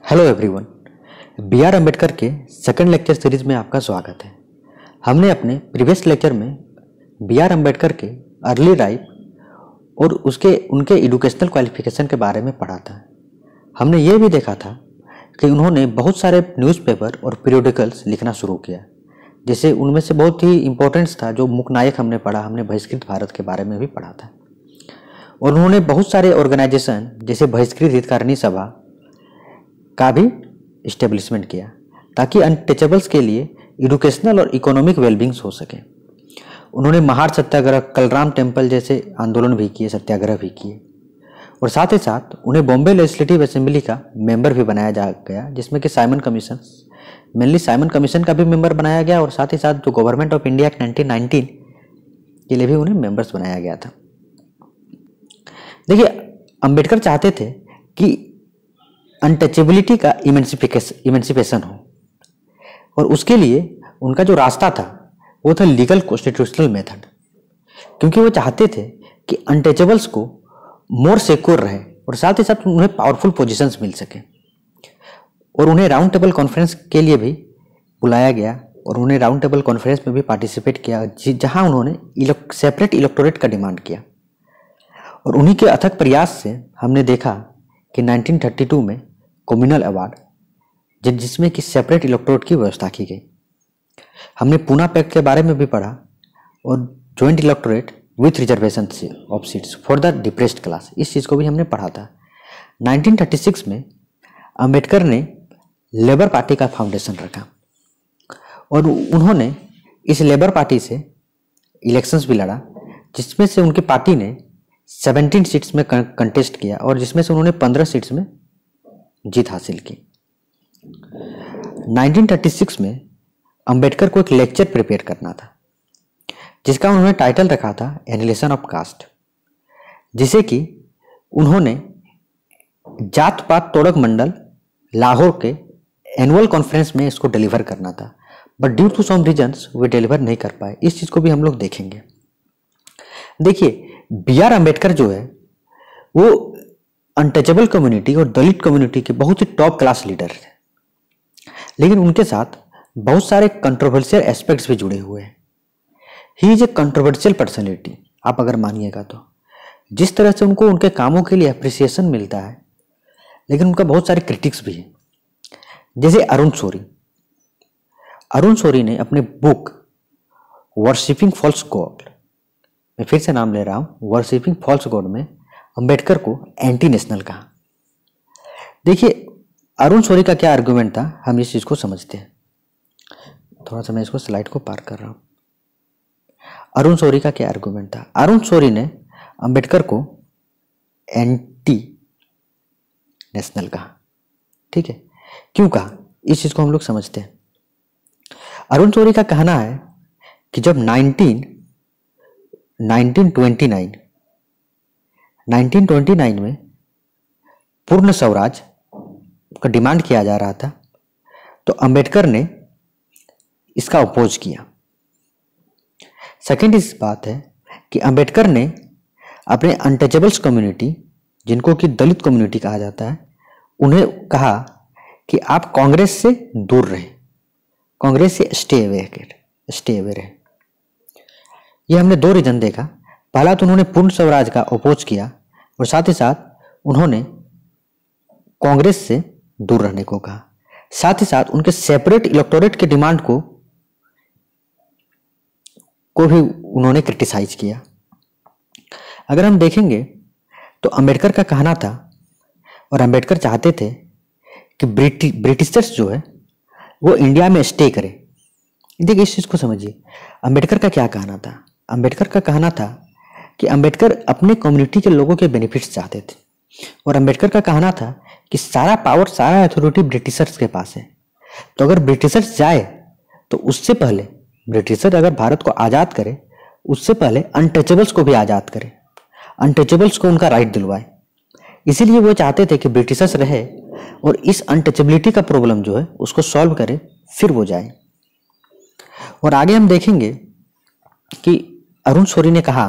Hello everyone. B R Ambedkar के second lecture series में आपका स्वागत है। हमने अपने प्रीवियस लेक्चर में बी आर अम्बेडकर के अर्ली लाइफ और उनके एजुकेशनल क्वालिफिकेशन के बारे में पढ़ा था। हमने ये भी देखा था कि उन्होंने बहुत सारे न्यूज़पेपर और पीरियोडिकल्स लिखना शुरू किया, जैसे उनमें से बहुत ही इम्पोर्टेंट्स था जो मुकनायक हमने पढ़ा, हमने बहिष्कृत भारत के बारे में भी पढ़ा था। और उन्होंने बहुत सारे ऑर्गेनाइजेशन जैसे बहिष्कृत हितकारिणी सभा का भी इस्टेब्लिशमेंट किया ताकि अनटचेबल्स के लिए एजुकेशनल और इकोनॉमिक वेलबींग्स हो सके। उन्होंने महार सत्याग्रह, कलराम टेम्पल जैसे आंदोलन भी किए, सत्याग्रह भी किए, और साथ ही साथ उन्हें बॉम्बे लेजिस्लेटिव असेंबली का मेंबर भी बनाया जा गया, जिसमें कि साइमन कमीशन का भी मेंबर बनाया गया, और साथ ही साथ जो गवर्नमेंट ऑफ इंडिया 1919 के लिए भी उन्हें मेंबर्स बनाया गया था। देखिए, अंबेडकर चाहते थे कि अनटचेबिलिटी का इमेंसिपेशन हो, और उसके लिए उनका जो रास्ता था वो था लीगल कॉन्स्टिट्यूशनल मेथड, क्योंकि वो चाहते थे कि अनटचेबल्स को मोर सिक्योर रहे और साथ ही साथ उन्हें पावरफुल पोजीशंस मिल सके। और उन्हें राउंड टेबल कॉन्फ्रेंस के लिए भी बुलाया गया, और उन्हें राउंड टेबल कॉन्फ्रेंस में भी पार्टिसिपेट किया, जहां उन्होंने सेपरेट इलेक्टोरेट का डिमांड किया। और उन्हीं के अथक प्रयास से हमने देखा कि 1932 में कम्युनल अवार्ड, जिसमें कि सेपरेट इलेक्टोरेट की व्यवस्था की गई। हमने पूना पैक्ट के बारे में भी पढ़ा, और joint electorate with reservation of seats for the depressed class, इस चीज़ को भी हमने पढ़ा था। 1936 में अंबेडकर ने लेबर पार्टी का फाउंडेशन रखा, और उन्होंने इस लेबर पार्टी से इलेक्शंस भी लड़ा, जिसमें से उनकी पार्टी ने 17 सीट्स में कंटेस्ट किया, और जिसमें से उन्होंने 15 सीट्स में जीत हासिल की। 1936 में अंबेडकर को एक लेक्चर प्रिपेयर करना था, जिसका उन्होंने टाइटल रखा था एनालिसिस ऑफ कास्ट, जिसे कि उन्होंने जात पात तोड़क मंडल लाहौर के एनुअल कॉन्फ्रेंस में इसको डिलीवर करना था, but due to some reasons वे डिलीवर नहीं कर पाए। इस चीज़ को भी हम लोग देखेंगे। देखिए, बी आर अम्बेडकर जो है वो अनटचेबल कम्युनिटी और दलित कम्युनिटी के बहुत ही टॉप क्लास लीडर थे, लेकिन उनके साथ बहुत सारे कंट्रोवर्शियल एस्पेक्ट्स भी जुड़े हुए हैं। He is a controversial personality, आप अगर मानिएगा तो। जिस तरह से उनको उनके कामों के लिए अप्रिसिएशन मिलता है, लेकिन उनका बहुत सारे क्रिटिक्स भी हैं, जैसे अरुण शौरी ने अपने बुक वर्शिपिंग फॉल्स गॉड, मैं फिर से नाम ले रहा हूं, वर्शिपिंग फॉल्स गॉड में अंबेडकर को एंटी नेशनल कहा। देखिए, अरुण शौरी का क्या आर्गुमेंट था, हम इस चीज को समझते हैं। थोड़ा सा मैं इसको स्लाइड को पार कर रहा हूं। अरुण शौरी का क्या आर्गुमेंट था? अरुण शौरी ने अंबेडकर को एंटी नेशनल कहा। ठीक है, क्यों कहा, इस चीज को हम लोग समझते हैं। अरुण शौरी का कहना है कि जब 1929 में पूर्ण स्वराज का डिमांड किया जा रहा था, तो अंबेडकर ने इसका अपोज किया। सेकेंड इस बात है कि अंबेडकर ने अपने अनटचेबल्स कम्युनिटी, जिनको कि दलित कम्युनिटी कहा जाता है, उन्हें कहा कि आप कांग्रेस से दूर रहे, कांग्रेस से स्टे अवे रहे। ये हमने दो रीजन देखा। पहला तो उन्होंने पूर्ण स्वराज का अपोज किया, और साथ ही साथ उन्होंने कांग्रेस से दूर रहने को कहा। साथ ही साथ उनके सेपरेट इलेक्टोरेट के डिमांड को भी उन्होंने क्रिटिसाइज किया। अगर हम देखेंगे तो अंबेडकर का कहना था, और अंबेडकर चाहते थे कि ब्रिटिशर्स जो है वो इंडिया में स्टे करें। देखिए, इस चीज को समझिए, अंबेडकर का क्या कहना था। अंबेडकर का कहना था कि अंबेडकर अपने कम्युनिटी के लोगों के बेनिफिट्स चाहते थे, और अंबेडकर का कहना था कि सारा पावर, सारा अथॉरिटी ब्रिटिशर्स के पास है, तो अगर ब्रिटिशर्स जाए तो उससे पहले, ब्रिटिशर अगर भारत को आज़ाद करे, उससे पहले अनटचेबल्स को भी आज़ाद करे, अनटचेबल्स को उनका राइट दिलवाए। इसीलिए वो चाहते थे कि ब्रिटिशर्स रहे और इस अनटचेबिलिटी का प्रॉब्लम जो है उसको सॉल्व करे, फिर वो जाए। और आगे हम देखेंगे कि अरुण शौरी ने कहा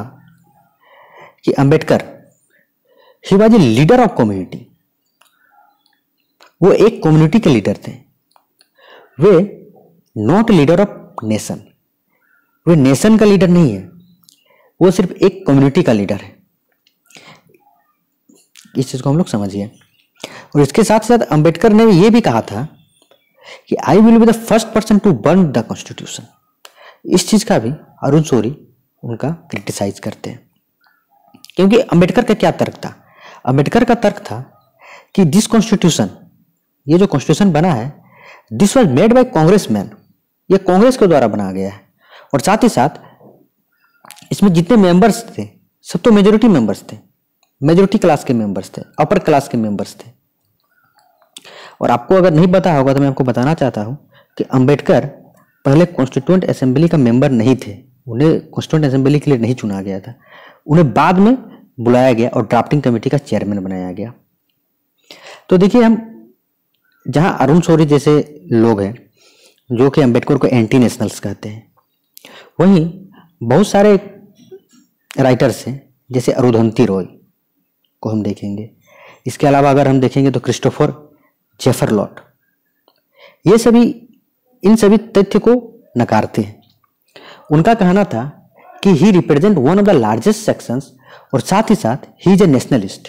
कि Ambedkar he was a leader of community, वो एक कम्युनिटी के लीडर थे। वे नॉट लीडर ऑफ नेशन, वे नेशन का लीडर नहीं है, वो सिर्फ एक कम्युनिटी का लीडर है। इस चीज को हम लोग समझिए। और इसके साथ साथ अंबेडकर ने ये भी कहा था कि I will be the first person to burn the constitution. इस चीज का भी अरुण शौरी उनका क्रिटिसाइज करते हैं, क्योंकि अंबेडकर का क्या तर्क था? अंबेडकर का तर्क था कि दिस कॉन्स्टिट्यूशन, ये जो कॉन्स्टिट्यूशन बना है, this was made by congressman, ये कांग्रेस के द्वारा बनाया गया है। और साथ ही साथ इसमें जितने मेंबर्स थे सब तो मेजोरिटी मेंबर्स थे, मेजोरिटी क्लास के मेंबर्स थे, अपर क्लास के मेंबर्स थे। और आपको अगर नहीं पता होगा तो मैं आपको बताना चाहता हूं कि अंबेडकर पहले कॉन्स्टिट्यूएंट असेंबली का मेंबर नहीं थे, उन्हें कॉन्स्टिट्यूएंट असेंबली के लिए नहीं चुना गया था, उन्हें बाद में बुलाया गया और ड्राफ्टिंग कमेटी का चेयरमैन बनाया गया। तो देखिए, हम जहां अरुण शौरी जैसे लोग हैं जो कि अंबेडकर को एंटी नेशनल्स कहते हैं, वहीं बहुत सारे राइटर्स हैं जैसे अरुंधति रॉय को हम देखेंगे। इसके अलावा अगर हम देखेंगे तो क्रिस्टोफर जेफरलॉट, ये सभी इन सभी तथ्य को नकारते हैं। उनका कहना था कि he represent one of the largest sections और साथ ही साथ ही इज ए नेशनलिस्ट।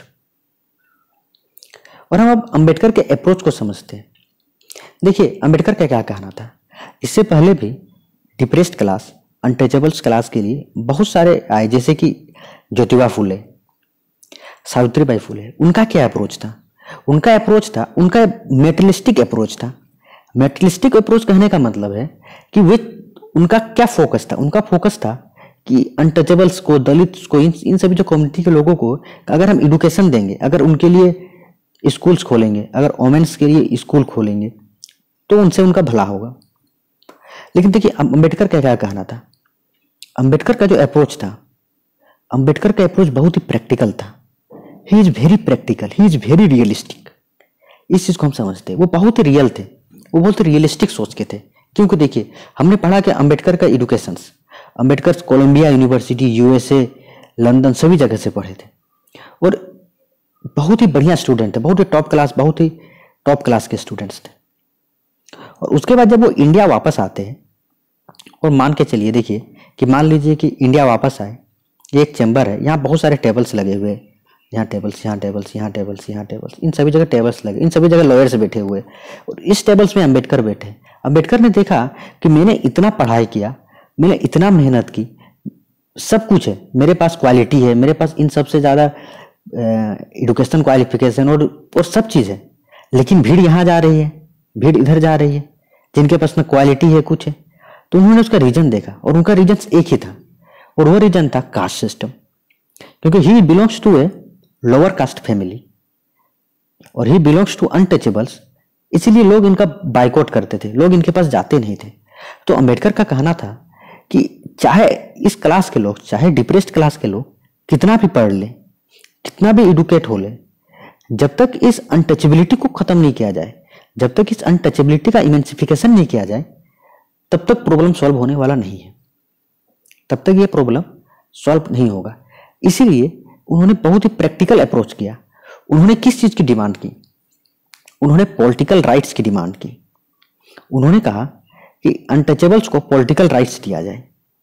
और हम अब अंबेडकर के अप्रोच को समझते हैं। देखिए, अंबेडकर का क्या कहना था? इससे पहले भी डिप्रेस्ड क्लास, अनटचेबल्स क्लास के लिए बहुत सारे आए, जैसे कि ज्योतिबा फुले, सावित्रीबाई फुले। उनका क्या अप्रोच था? उनका अप्रोच था, उनका मेटलिस्टिक अप्रोच था। मेटलिस्टिक अप्रोच कहने का मतलब है कि वे, उनका क्या फोकस था? उनका फोकस था कि अनटचेबल्स को, दलित्स को, इन सभी जो कम्युनिटी के लोगों को अगर हम एजुकेशन देंगे, अगर उनके लिए स्कूल्स खोलेंगे, अगर वोमेन्स के लिए स्कूल खोलेंगे, तो उनसे उनका भला होगा। लेकिन देखिए, अंबेडकर का क्या कहना था? अंबेडकर का जो अप्रोच था, अंबेडकर का अप्रोच बहुत ही प्रैक्टिकल था। He is very practical, he is very realistic. इस चीज को हम समझते हैं, वो बहुत ही रियल थे, वो बहुत ही रियलिस्टिक सोच के थे। क्योंकि देखिए, हमने पढ़ा कि अंबेडकर का education, Ambedkar Columbia University, USA, London, सभी जगह से पढ़े थे और बहुत ही बढ़िया स्टूडेंट थे, बहुत ही टॉप क्लास के स्टूडेंट्स थे। और उसके बाद जब वो इंडिया वापस आते हैं, और मान के चलिए, देखिए कि मान लीजिए कि इंडिया वापस आए, ये एक चैम्बर है, यहाँ बहुत सारे टेबल्स लगे हुए, यहाँ टेबल्स, यहाँ टेबल्स, यहाँ टेबल्स, यहाँ टेबल्स, इन सभी जगह टेबल्स लगे, इन सभी जगह लॉयर्स बैठे हुए, और इस टेबल्स में अंबेडकर बैठे। अंबेडकर ने देखा कि मैंने इतना पढ़ाई किया, मैंने इतना मेहनत की, सब कुछ है मेरे पास, क्वालिटी है मेरे पास, इन सबसे ज़्यादा एजुकेशन क्वालिफिकेशन और सब चीज़ है, लेकिन भीड़ यहाँ जा रही है, भीड़ इधर जा रही है, जिनके पास में क्वालिटी है, कुछ है। तो उन्होंने उसका रीजन देखा, और उनका रीजन एक ही था, और वो रीजन था कास्ट सिस्टम। क्योंकि he belongs to a lower caste family और ही बिलोंग्स टू अनटचेबल्स, इसीलिए लोग इनका बाइकआउट करते थे, लोग इनके पास जाते नहीं थे। तो अंबेडकर का कहना था कि चाहे इस क्लास के लोग, चाहे डिप्रेस्ड क्लास के लोग कितना भी पढ़ ले, कितना भी एडुकेट हो ले, जब तक इस अनटचेबिलिटी को खत्म नहीं किया जाए, जब तक इस अनटचेबिलिटी का इमेंसिफिकेशन नहीं किया जाए, तब तक प्रॉब्लम सॉल्व होने वाला नहीं है, तब तक ये प्रॉब्लम सॉल्व नहीं होगा। इसीलिए उन्होंने बहुत ही प्रैक्टिकल अप्रोच किया। उन्होंने किस चीज की डिमांड की? उन्होंने पॉलिटिकल राइट्स की डिमांड की। उन्होंने कहा कि अनटचेबल्स को पॉलिटिकल राइट्स दिया जाए।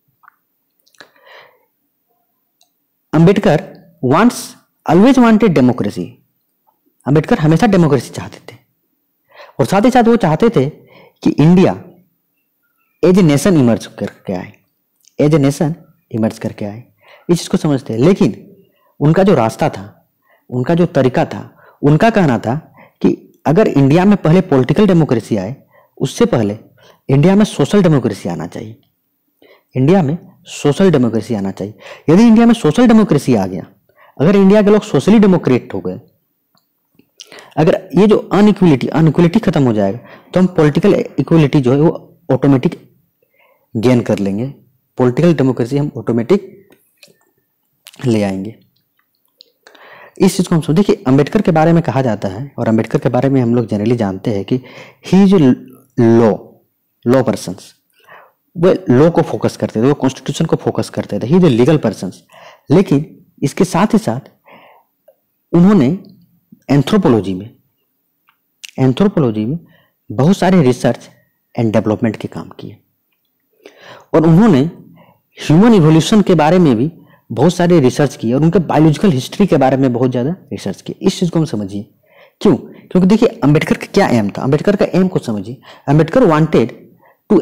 Ambedkar always wanted democracy. Ambedkar हमेशा डेमोक्रेसी चाहते थे, और साथ ही साथ वो चाहते थे कि India as a nation emerge करके आए, एज ए नेशन इमर्ज करके आए। इस चीज को समझते हैं। लेकिन उनका जो रास्ता था, उनका जो तरीका था, उनका कहना था कि अगर इंडिया में पहले पॉलिटिकल डेमोक्रेसी आए, उससे पहले इंडिया में सोशल डेमोक्रेसी आना चाहिए। इंडिया में सोशल डेमोक्रेसी आना चाहिए। यदि इंडिया में सोशल डेमोक्रेसी आ गया, अगर इंडिया के लोग सोशली डेमोक्रेट हो गए, अगर ये जो अनइक्वलिटी खत्म हो जाएगा, तो हम पॉलिटिकल इक्वलिटी जो है वो ऑटोमेटिक गेन कर लेंगे, पॉलिटिकल डेमोक्रेसी हम ऑटोमेटिक ले आएंगे। इस चीज को हम देखिए, अंबेडकर के बारे में कहा जाता है, और अंबेडकर के बारे में हम लोग जनरली जानते हैं कि ही इज लॉ पर्सन्स। वो लॉ को फोकस करते थे, वो कॉन्स्टिट्यूशन को फोकस करते थे, ही इज लीगल पर्सन्स। लेकिन इसके साथ ही साथ उन्होंने एंथ्रोपोलॉजी में एंथ्रोपोलॉजी में बहुत सारे रिसर्च एंड डेवलपमेंट के काम किए और उन्होंने ह्यूमन इवोल्यूशन के बारे में भी बहुत सारे रिसर्च किए और उनके बायोलॉजिकल हिस्ट्री के बारे में बहुत ज़्यादा रिसर्च किए। इस चीज़ को हम समझिए क्यों, क्योंकि देखिए अंबेडकर का क्या एम था, अंबेडकर का एम को समझिए। Ambedkar wanted to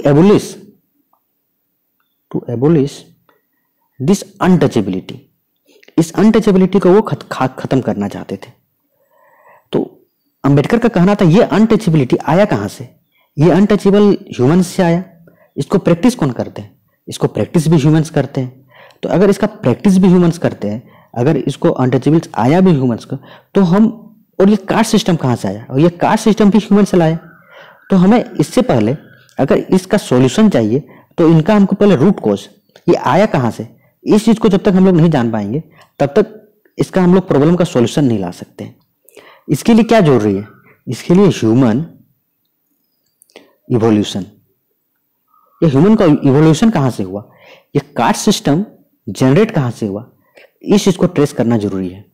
abolish this untouchability, इस अनटचेबिलिटी को वो खत्म करना चाहते थे। तो अंबेडकर का कहना था ये अनटचेबिलिटी आया कहाँ से, ये अनटचेबल ह्यूमंस से आया, इसको प्रैक्टिस कौन करते हैं, इसको प्रैक्टिस भी ह्यूमंस करते हैं। तो अगर इसका प्रैक्टिस भी ह्यूमंस करते हैं, अगर इसको अनटचेबल्स आया भी ह्यूमंस को, तो हम, और ये कास्ट सिस्टम कहाँ से आया, और ये कास्ट सिस्टम भी ह्यूमन से लाया। तो हमें इससे पहले अगर इसका सॉल्यूशन चाहिए तो इनका हमको पहले रूट कॉज, ये आया कहाँ से, इस चीज को जब तक हम लोग नहीं जान पाएंगे तब तक इसका हम लोग प्रॉब्लम का सॉल्यूशन नहीं ला सकते। इसके लिए क्या जरूरी है, इसके लिए ह्यूमन इवोल्यूशन। ये ह्यूमन का इवोल्यूशन कहां से हुआ, ये कास्ट सिस्टम जनरेट कहां से हुआ, इस चीज को ट्रेस करना जरूरी है।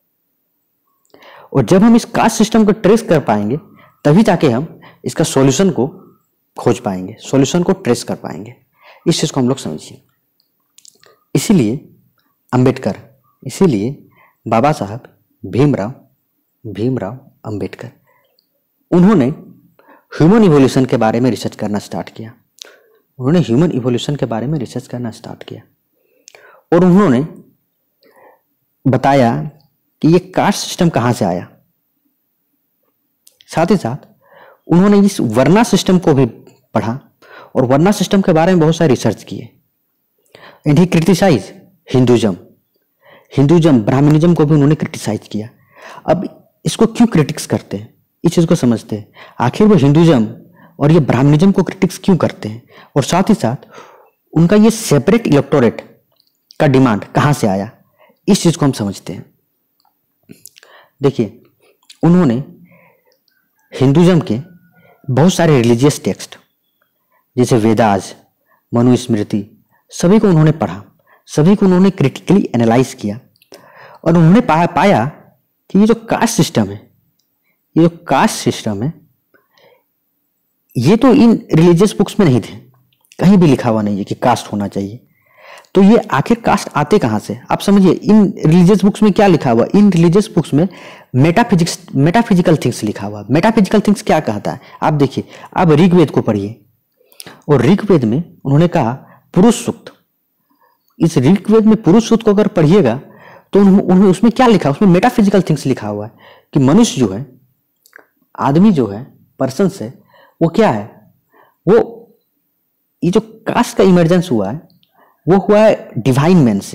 और जब हम इस कास्ट सिस्टम को ट्रेस कर पाएंगे तभी जाके हम इसका सॉल्यूशन को खोज पाएंगे, सॉल्यूशन को ट्रेस कर पाएंगे। इस चीज को हम लोग समझिए। इसीलिए अंबेडकर, इसीलिए बाबा साहब भीमराव अंबेडकर, उन्होंने ह्यूमन इवोल्यूशन के बारे में रिसर्च करना स्टार्ट किया। उन्होंने ह्यूमन इवोल्यूशन के बारे में रिसर्च करना स्टार्ट किया और उन्होंने बताया कि ये कास्ट सिस्टम कहां से आया। साथ ही साथ उन्होंने इस वर्ना सिस्टम को भी पढ़ा और वर्ना सिस्टम के बारे में बहुत सारे रिसर्च किए। And he criticise Hinduism, Brahminism को भी उन्होंने क्रिटिसाइज किया। अब इसको क्यों क्रिटिक्स करते हैं, इस चीज को समझते हैं। आखिर वो हिंदुइज्म और ये ब्राह्मणिज्म को क्रिटिक्स क्यों करते हैं, और साथ ही साथ उनका ये सेपरेट इलेक्टोरेट का डिमांड कहां से आया, इस चीज को हम समझते हैं। देखिए, उन्होंने हिंदुइज्म के बहुत सारे रिलीजियस टेक्स्ट जैसे वेदास, मनुस्मृति, सभी को उन्होंने पढ़ा, सभी को उन्होंने क्रिटिकली एनालाइज किया और उन्होंने पाया कि ये जो कास्ट सिस्टम है, ये जो कास्ट सिस्टम है, ये तो इन रिलीजियस बुक्स में नहीं थे, कहीं भी लिखा हुआ नहीं है कि कास्ट होना चाहिए। तो ये आखिर कास्ट आते कहां से, आप समझिए। इन रिलीजियस बुक्स में क्या लिखा हुआ, इन रिलीजियस बुक्स में मेटाफिजिकल थिंग्स लिखा हुआ। मेटाफिजिकल थिंग्स क्या कहता है, आप देखिए, आप ऋग्वेद को पढ़िए और ऋग्वेद में उन्होंने कहा पुरुष सूक्त। इस ऋग्वेद में पुरुष सूक्त को अगर पढ़िएगा तो उन्होंने उसमें क्या लिखा, उसमें मेटाफिजिकल थिंग्स लिखा हुआ है कि मनुष्य जो है, आदमी जो है, पर्सन से, वो क्या है, वो ये जो कास्ट का इमर्जेंस हुआ है वो हुआ है डिवाइन मैन से।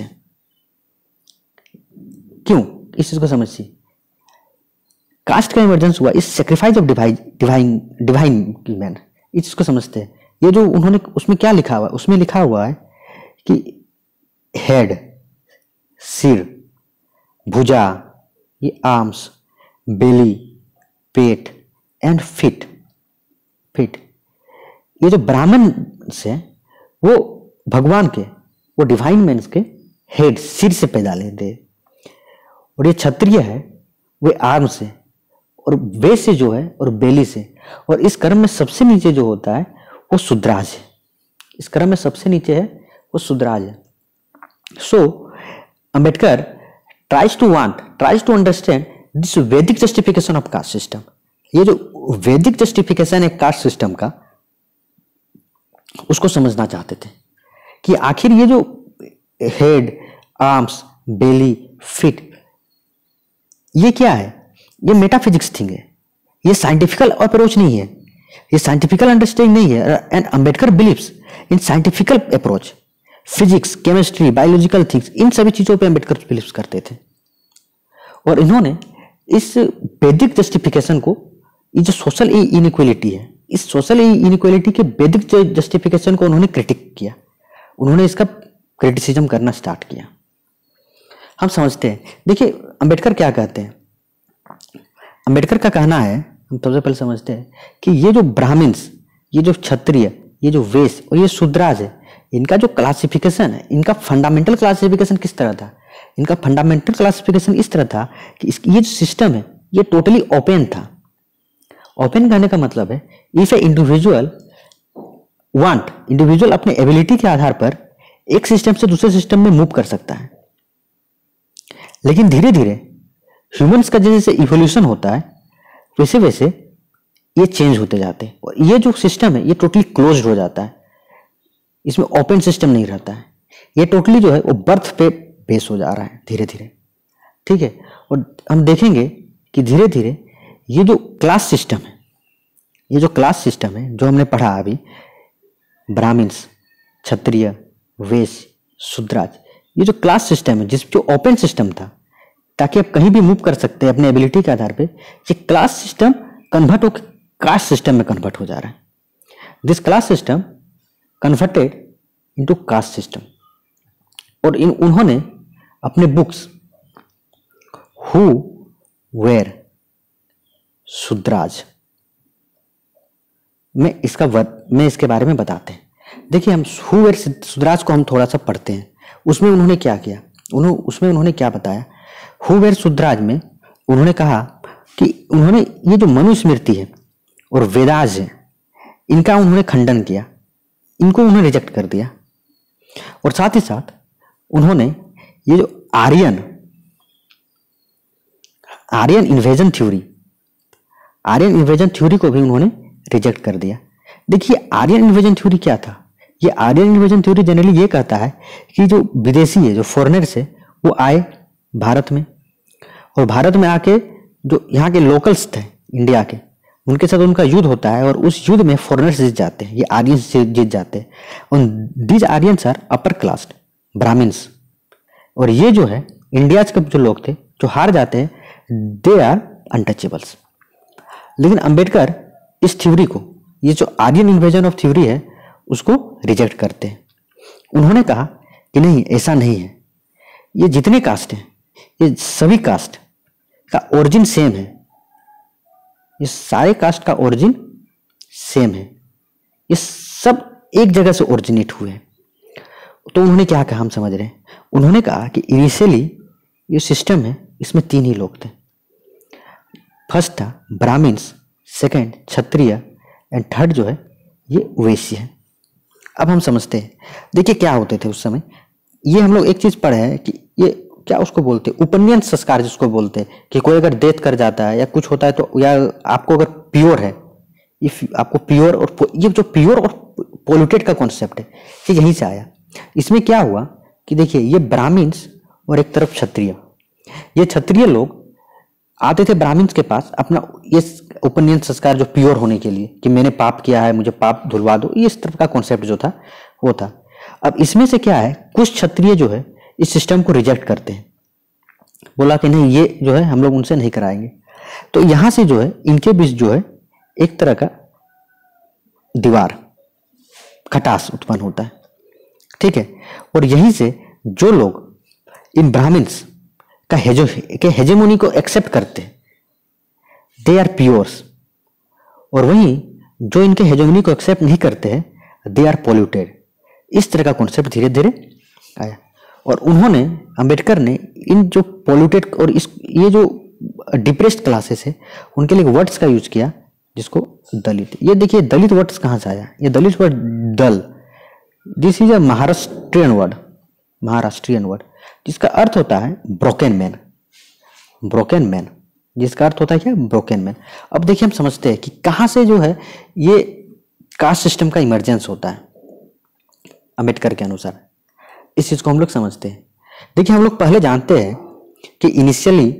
क्यों, इस चीज को समझिए। कास्ट का इमर्जेंस हुआ इस सेक्रीफाइस ऑफ डिवाइन मैन, इस चीज को समझते हैं। ये जो उन्होंने उसमें क्या लिखा हुआ है, उसमें लिखा हुआ है कि हेड, सिर, भुजा, ये आर्म्स, बेली, पेट एंड फिट। ये जो ब्राह्मण से वो भगवान के, वो डिवाइन मैन के हेड, सिर से पैदा लेते, और ये क्षत्रिय है वे आर्म से, और वे से जो है, और बेली से, और इस क्रम में सबसे नीचे जो होता है वो शूद्राज है। इस क्रम में सबसे नीचे है वो शूद्राज है। So Ambedkar tries to understand this Vedic justification of caste system. ये जो वैदिक जस्टिफिकेशन है कास्ट सिस्टम का, उसको समझना चाहते थे कि आखिर ये जो हेड, आर्म्स, बेली, फिट, ये क्या है, ये मेटाफिजिक्स थिंग है, ये साइंटिफिकल अप्रोच नहीं है, ये साइंटिफिकल अंडरस्टैंडिंग नहीं है। And Ambedkar believes in scientifical approach, physics, chemistry, biological things, इन सभी चीजों पे अंबेडकर बिलीव्स करते थे। और इन्होंने इस वैदिक जस्टिफिकेशन को, ये जो सोशल इनइक्वालिटी है, इस सोशल इनइक्वालिटी के वैदिक जस्टिफिकेशन को उन्होंने क्रिटिक किया, उन्होंने इसका क्रिटिसिज्म करना स्टार्ट किया। हम समझते हैं, देखिए अंबेडकर क्या कहते हैं। अंबेडकर का कहना है, हम सबसे पहले समझते हैं कि ये जो ब्राह्मण्स, ये जो क्षत्रिय, ये जो वैश्य और ये शूद्राज है, इनका जो क्लासिफिकेशन है, इनका फंडामेंटल क्लासिफिकेशन किस तरह था, इनका फंडामेंटल क्लासिफिकेशन इस तरह था कि ये जो सिस्टम है ये टोटली ओपन था, ओपन कहने का मतलब है इफ ए इंडिविजुअल अपने एबिलिटी के आधार पर एक सिस्टम से दूसरे सिस्टम में मूव कर सकता है, लेकिन धीरे धीरे ह्यूमंस का जैसे इवोल्यूशन होता है वैसे वैसे ये चेंज होते जाते हैं और ये जो सिस्टम है ये टोटली क्लोज्ड हो जाता है, इसमें ओपन सिस्टम नहीं रहता है, ये टोटली जो है वो बर्थ पे बेस हो जा रहा है धीरे धीरे। ठीक है, और हम देखेंगे कि धीरे धीरे ये जो क्लास सिस्टम है, ये जो क्लास सिस्टम है जो हमने पढ़ा अभी, ब्राह्मण्स, क्षत्रिय, वैश्य, शूद्राज, ये जो क्लास सिस्टम है जिस जो ओपन सिस्टम था ताकि आप कहीं भी मूव कर सकते हैं अपने एबिलिटी के आधार पे, ये क्लास सिस्टम कन्वर्ट होकर कास्ट सिस्टम में कन्वर्ट हो जा रहा है। This class system converted into caste system. और उन्होंने अपने बुक्स हु वेर शूद्राज में इसके बारे में बताते हैं। देखिए, हम हु वेर शूद्राज को हम थोड़ा सा पढ़ते हैं। उसमें उन्होंने क्या किया, उसमें उन्होंने क्या बताया। हु वेर शूद्राज में उन्होंने कहा कि उन्होंने ये जो मनुस्मृति है और वेदास है इनका उन्होंने खंडन किया, इनको उन्होंने रिजेक्ट कर दिया। और साथ ही साथ उन्होंने ये जो आर्यन इन्वेजन थ्योरी को भी उन्होंने रिजेक्ट कर दिया। देखिए, आर्यन इन्वेजन थ्योरी क्या था। ये आर्यन इन्वेजन थ्योरी जनरली ये कहता है कि जो विदेशी है, जो फॉरेनर्स है, वो आए भारत में और भारत में आके जो यहाँ के लोकल्स थे इंडिया के, उनके साथ उनका युद्ध होता है और उस युद्ध में फॉरेनर्स जीत जाते हैं, ये आर्यंस जीत जाते हैं। और these Aryans are upper class Brahmins, और ये जो है इंडिया के जो लोग थे जो हार जाते हैं, दे आर अनटचेबल्स। लेकिन अंबेडकर इस थ्योरी को, ये जो आर्यन इन्वेजन ऑफ थ्योरी है, उसको रिजेक्ट करते हैं। उन्होंने कहा कि नहीं, ऐसा नहीं है, ये जितने कास्ट हैं ये सभी कास्ट का ओरिजिन सेम है, ये सारे कास्ट का ओरिजिन सेम है, ये सब एक जगह से ओरिजिनेट हुए हैं। तो उन्होंने क्या कहा, हम समझ रहे हैं। उन्होंने कहा कि इनिशियली ये सिस्टम है, इसमें 3 ही लोग थे। फर्स्ट था Brahmins, second Kshatriya, and third जो है ये वैश्य है। अब हम समझते हैं। देखिए क्या होते थे उस समय, ये हम लोग एक चीज पढ़े हैं कि ये क्या उसको बोलते हैं, उपनयन संस्कार जिसको बोलते हैं, कि कोई अगर डेथ कर जाता है या कुछ होता है तो, या आपको अगर प्योर है, इफ आपको प्योर, और ये जो प्योर और पोल्यूटेड का कॉन्सेप्ट है ये यहीं से आया। इसमें क्या हुआ कि देखिए, ये ब्राह्मण्स और एक तरफ क्षत्रिय, ये क्षत्रिय लोग आते थे ब्राह्मण्स के पास अपना ये उपनयन संस्कार जो प्योर होने के लिए, कि मैंने पाप किया है, मुझे पाप धुलवा दो, ये इस तरफ का कॉन्सेप्ट जो था वो था। अब इसमें से क्या है, कुछ क्षत्रिय जो है इस सिस्टम को रिजेक्ट करते हैं, बोला कि नहीं, ये जो है हम लोग उनसे नहीं कराएंगे। तो यहां से जो है इनके बीच जो है एक तरह का दीवार, खटास उत्पन्न होता है। ठीक है, और यहीं से जो लोग इन ब्राह्मण्स का हेजेमोनी को एक्सेप्ट करते हैं, दे आर प्योर्स, और वहीं जो इनके हेजेमोनी को एक्सेप्ट नहीं करते हैं, दे आर पोल्यूटेड। इस तरह का कॉन्सेप्ट धीरे धीरे आया। और उन्होंने, अंबेडकर ने इन जो पोल्यूटेड और ये जो डिप्रेस्ड क्लासेस है उनके लिए वर्ड्स का यूज किया, जिसको दलित। ये देखिए, दलित वर्ड्स कहाँ से आया, ये दलित वर्ड दल, this is a Maharashtrian word, जिसका अर्थ होता है ब्रोकन मैन, जिसका अर्थ होता है क्या, ब्रोकन मैन। अब देखिए, हम समझते हैं कि कहाँ से जो है ये कास्ट सिस्टम का इमरजेंस होता है अंबेडकर के अनुसार। इस चीज को हम लोग समझते हैं। देखिए, हम लोग पहले जानते हैं कि इनिशियली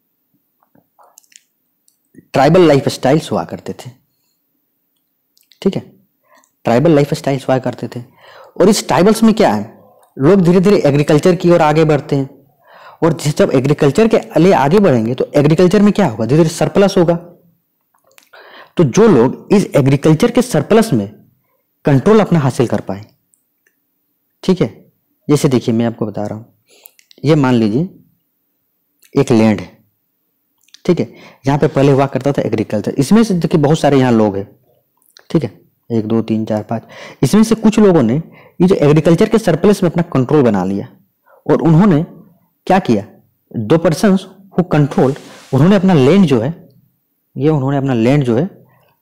ट्राइबल लाइफ स्टाइल्स हुआ करते थे। ठीक है, ट्राइबल लाइफ स्टाइल्स हुआ करते थे, और इस ट्राइबल्स में क्या है, लोग धीरे धीरे एग्रीकल्चर की ओर आगे बढ़ते हैं, और जब एग्रीकल्चर के लिए आगे बढ़ेंगे तो एग्रीकल्चर में क्या होगा, धीरे धीरे सरप्लस होगा। तो जो लोग इस एग्रीकल्चर के सरप्लस में कंट्रोल अपना हासिल कर पाए, ठीक है, जैसे देखिए मैं आपको बता रहा हूं, ये मान लीजिए एक लैंड है, ठीक है, यहाँ पे पहले हुआ करता था एग्रीकल्चर। इसमें से देखिए बहुत सारे यहाँ लोग हैं, ठीक है, 1 2 3 4 5, इसमें से कुछ लोगों ने ये जो एग्रीकल्चर के सरप्लस में अपना कंट्रोल बना लिया, और उन्होंने क्या किया, 2 पर्सन्स हु कंट्रोल, उन्होंने अपना लैंड जो है, ये उन्होंने अपना लैंड जो है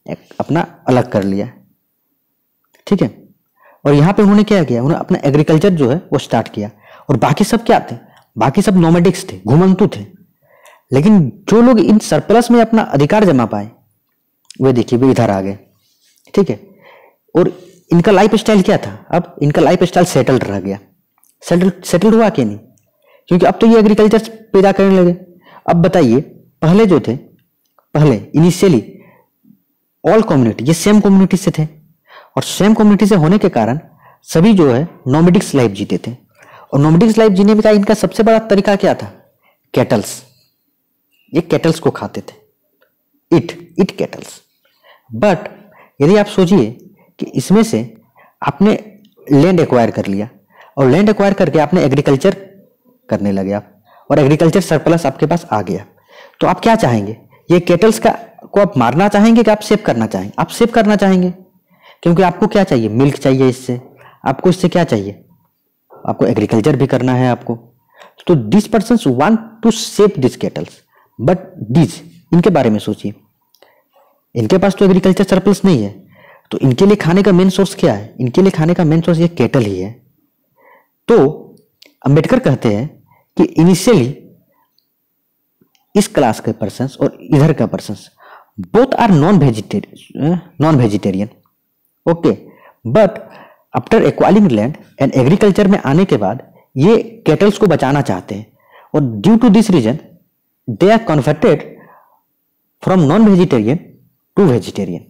अपना अलग कर लिया, ठीक है। और यहाँ पे उन्होंने क्या किया, उन्होंने अपना एग्रीकल्चर जो है वो स्टार्ट किया। और बाकी सब क्या थे, बाकी सब नोमैडिक्स थे, घुमंतु थे। लेकिन जो लोग इन सरप्लस में अपना अधिकार जमा पाए वे देखिए वे इधर आ गए, ठीक है। और इनका लाइफ स्टाइल क्या था, अब इनका लाइफ स्टाइल सेटल्ड रह गया। सेटल्ड हुआ कि नहीं, क्योंकि अब तो ये एग्रीकल्चर पैदा करने लगे। अब बताइए, पहले जो थे, पहले इनिशियली ऑल कम्युनिटी ये सेम कम्युनिटी से थे, और सेम कम्युनिटी से होने के कारण सभी जो है नोमैडिक्स लाइफ जीते थे। और नोमैडिक्स लाइफ जीने का इनका सबसे बड़ा तरीका क्या था, कैटल्स। ये कैटल्स को खाते थे, इट कैटल्स। बट यदि आप सोचिए कि इसमें से आपने लैंड एक्वायर कर लिया, और लैंड एक्वायर करके आपने एग्रीकल्चर करने लगे आप, और एग्रीकल्चर सरप्लस आपके पास आ गया, तो आप क्या चाहेंगे, ये कैटल्स को आप मारना चाहेंगे कि आप सेव करना चाहेंगे? आप सेव करना चाहेंगे, क्योंकि आपको क्या चाहिए, मिल्क चाहिए इससे, आपको इससे क्या चाहिए, आपको एग्रीकल्चर भी करना है आपको। तो this persons want to save this cattles, but this, इनके बारे में सोचिए, इनके पास तो एग्रीकल्चर सरप्लस नहीं है, तो इनके लिए खाने का मेन सोर्स क्या है, इनके लिए खाने का मेन सोर्स ये कैटल ही है। तो अंबेडकर कहते हैं कि इनिशियली इस क्लास के पर्सन्स और इधर का persons both are non vegetarian, okay, but after acquiring land and agriculture में आने के बाद ये कैटल्स को बचाना चाहते हैं, और due to this reason they are converted from non vegetarian to vegetarian,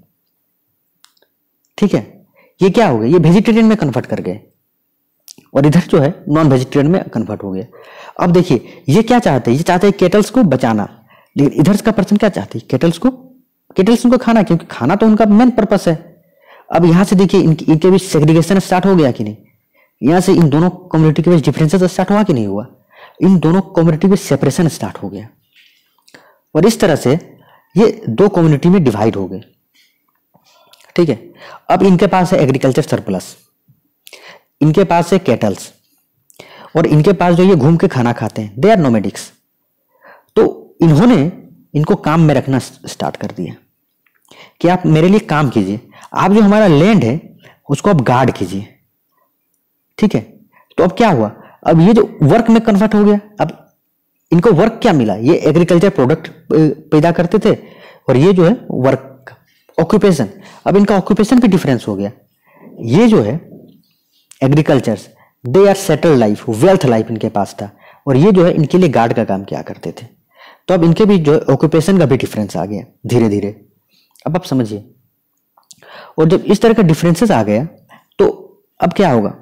ठीक है। ये क्या हो गया, ये वेजिटेरियन में कन्वर्ट कर गए, और इधर जो है नॉन वेजिटेरियन में कन्वर्ट हो गया। अब देखिए ये क्या चाहते हैं, ये चाहते हैं कैटल्स को बचाना, लेकिन इधर का पर्सन क्या चाहते हैं, कैटल्स उनको खाना, क्योंकि खाना तो उनका मेन पर्पस है। अब यहां से देखिए इनके बीच सेग्रीगेशन स्टार्ट हो गया कि नहीं, यहां से इन दोनों कम्युनिटी के बीच डिफरेंसेस स्टार्ट हुआ कि नहीं हुआ, इन दोनों कम्युनिटी में सेपरेशन स्टार्ट हो गया, और इस तरह से ये दो कम्युनिटी में डिवाइड हो गए, ठीक है। अब इनके पास है एग्रीकल्चर सरप्लस, इनके पास है कैटल्स, और इनके पास जो ये घूम के खाना खाते हैं, दे आर नोमैडिक्स। तो इन्होंने इनको काम में रखना स्टार्ट कर दिया कि आप मेरे लिए काम कीजिए, आप जो हमारा लैंड है उसको आप गार्ड कीजिए, ठीक है। तो अब क्या हुआ, अब ये जो वर्क में कन्वर्ट हो गया, अब इनको वर्क क्या मिला, ये एग्रीकल्चर प्रोडक्ट पैदा करते थे, और ये जो है वर्क ऑक्यूपेशन, अब इनका ऑक्यूपेशन भी डिफरेंस हो गया। ये जो है agricultures they are settle life, wealth life इनके पास था, और ये जो है इनके लिए गार्ड का काम किया करते थे। तो अब इनके भी जो ऑक्यूपेशन का भी डिफरेंस आ गया धीरे धीरे, अब आप समझिए। और जब इस तरह का डिफरेंसेस आ गया तो अब क्या होगा,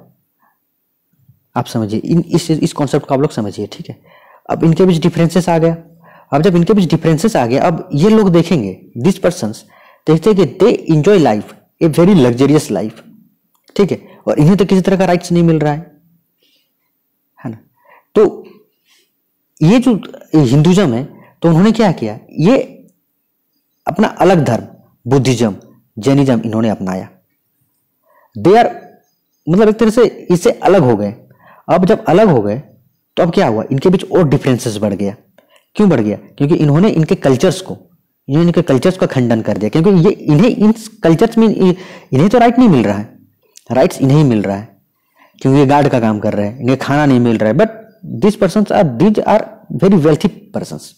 आप समझिए, इस कॉन्सेप्ट को आप लोग समझिए, ठीक है। अब इनके बीच डिफरेंसेस आ गया, अब जब इनके बीच डिफरेंसेस आ गया, अब ये लोग देखेंगे, दिस पर्सन्स देखते हैं कि they enjoy life, a very luxurious life, ठीक है, और इन्हें तो किसी तरह का राइट्स नहीं मिल रहा है ना। तो ये जो हिंदुइज्म है, तो उन्होंने क्या किया, ये अपना अलग धर्म बुद्धिज्म जैनिज्म इन्होंने अपनाया, दे आर मतलब एक तरह से इससे अलग हो गए। अब जब अलग हो गए तो अब क्या हुआ, इनके बीच और डिफरेंसेस बढ़ गया। क्यों बढ़ गया, क्योंकि इन्होंने इनके कल्चर्स का खंडन कर दिया, क्योंकि ये इन्हें इन कल्चर्स में इन्हें तो राइट नहीं मिल रहा है, राइट्स इन्हें ही मिल रहा है, क्योंकि ये गार्ड का काम कर रहे हैं, इन्हें खाना नहीं मिल रहा है, but these are very wealthy persons.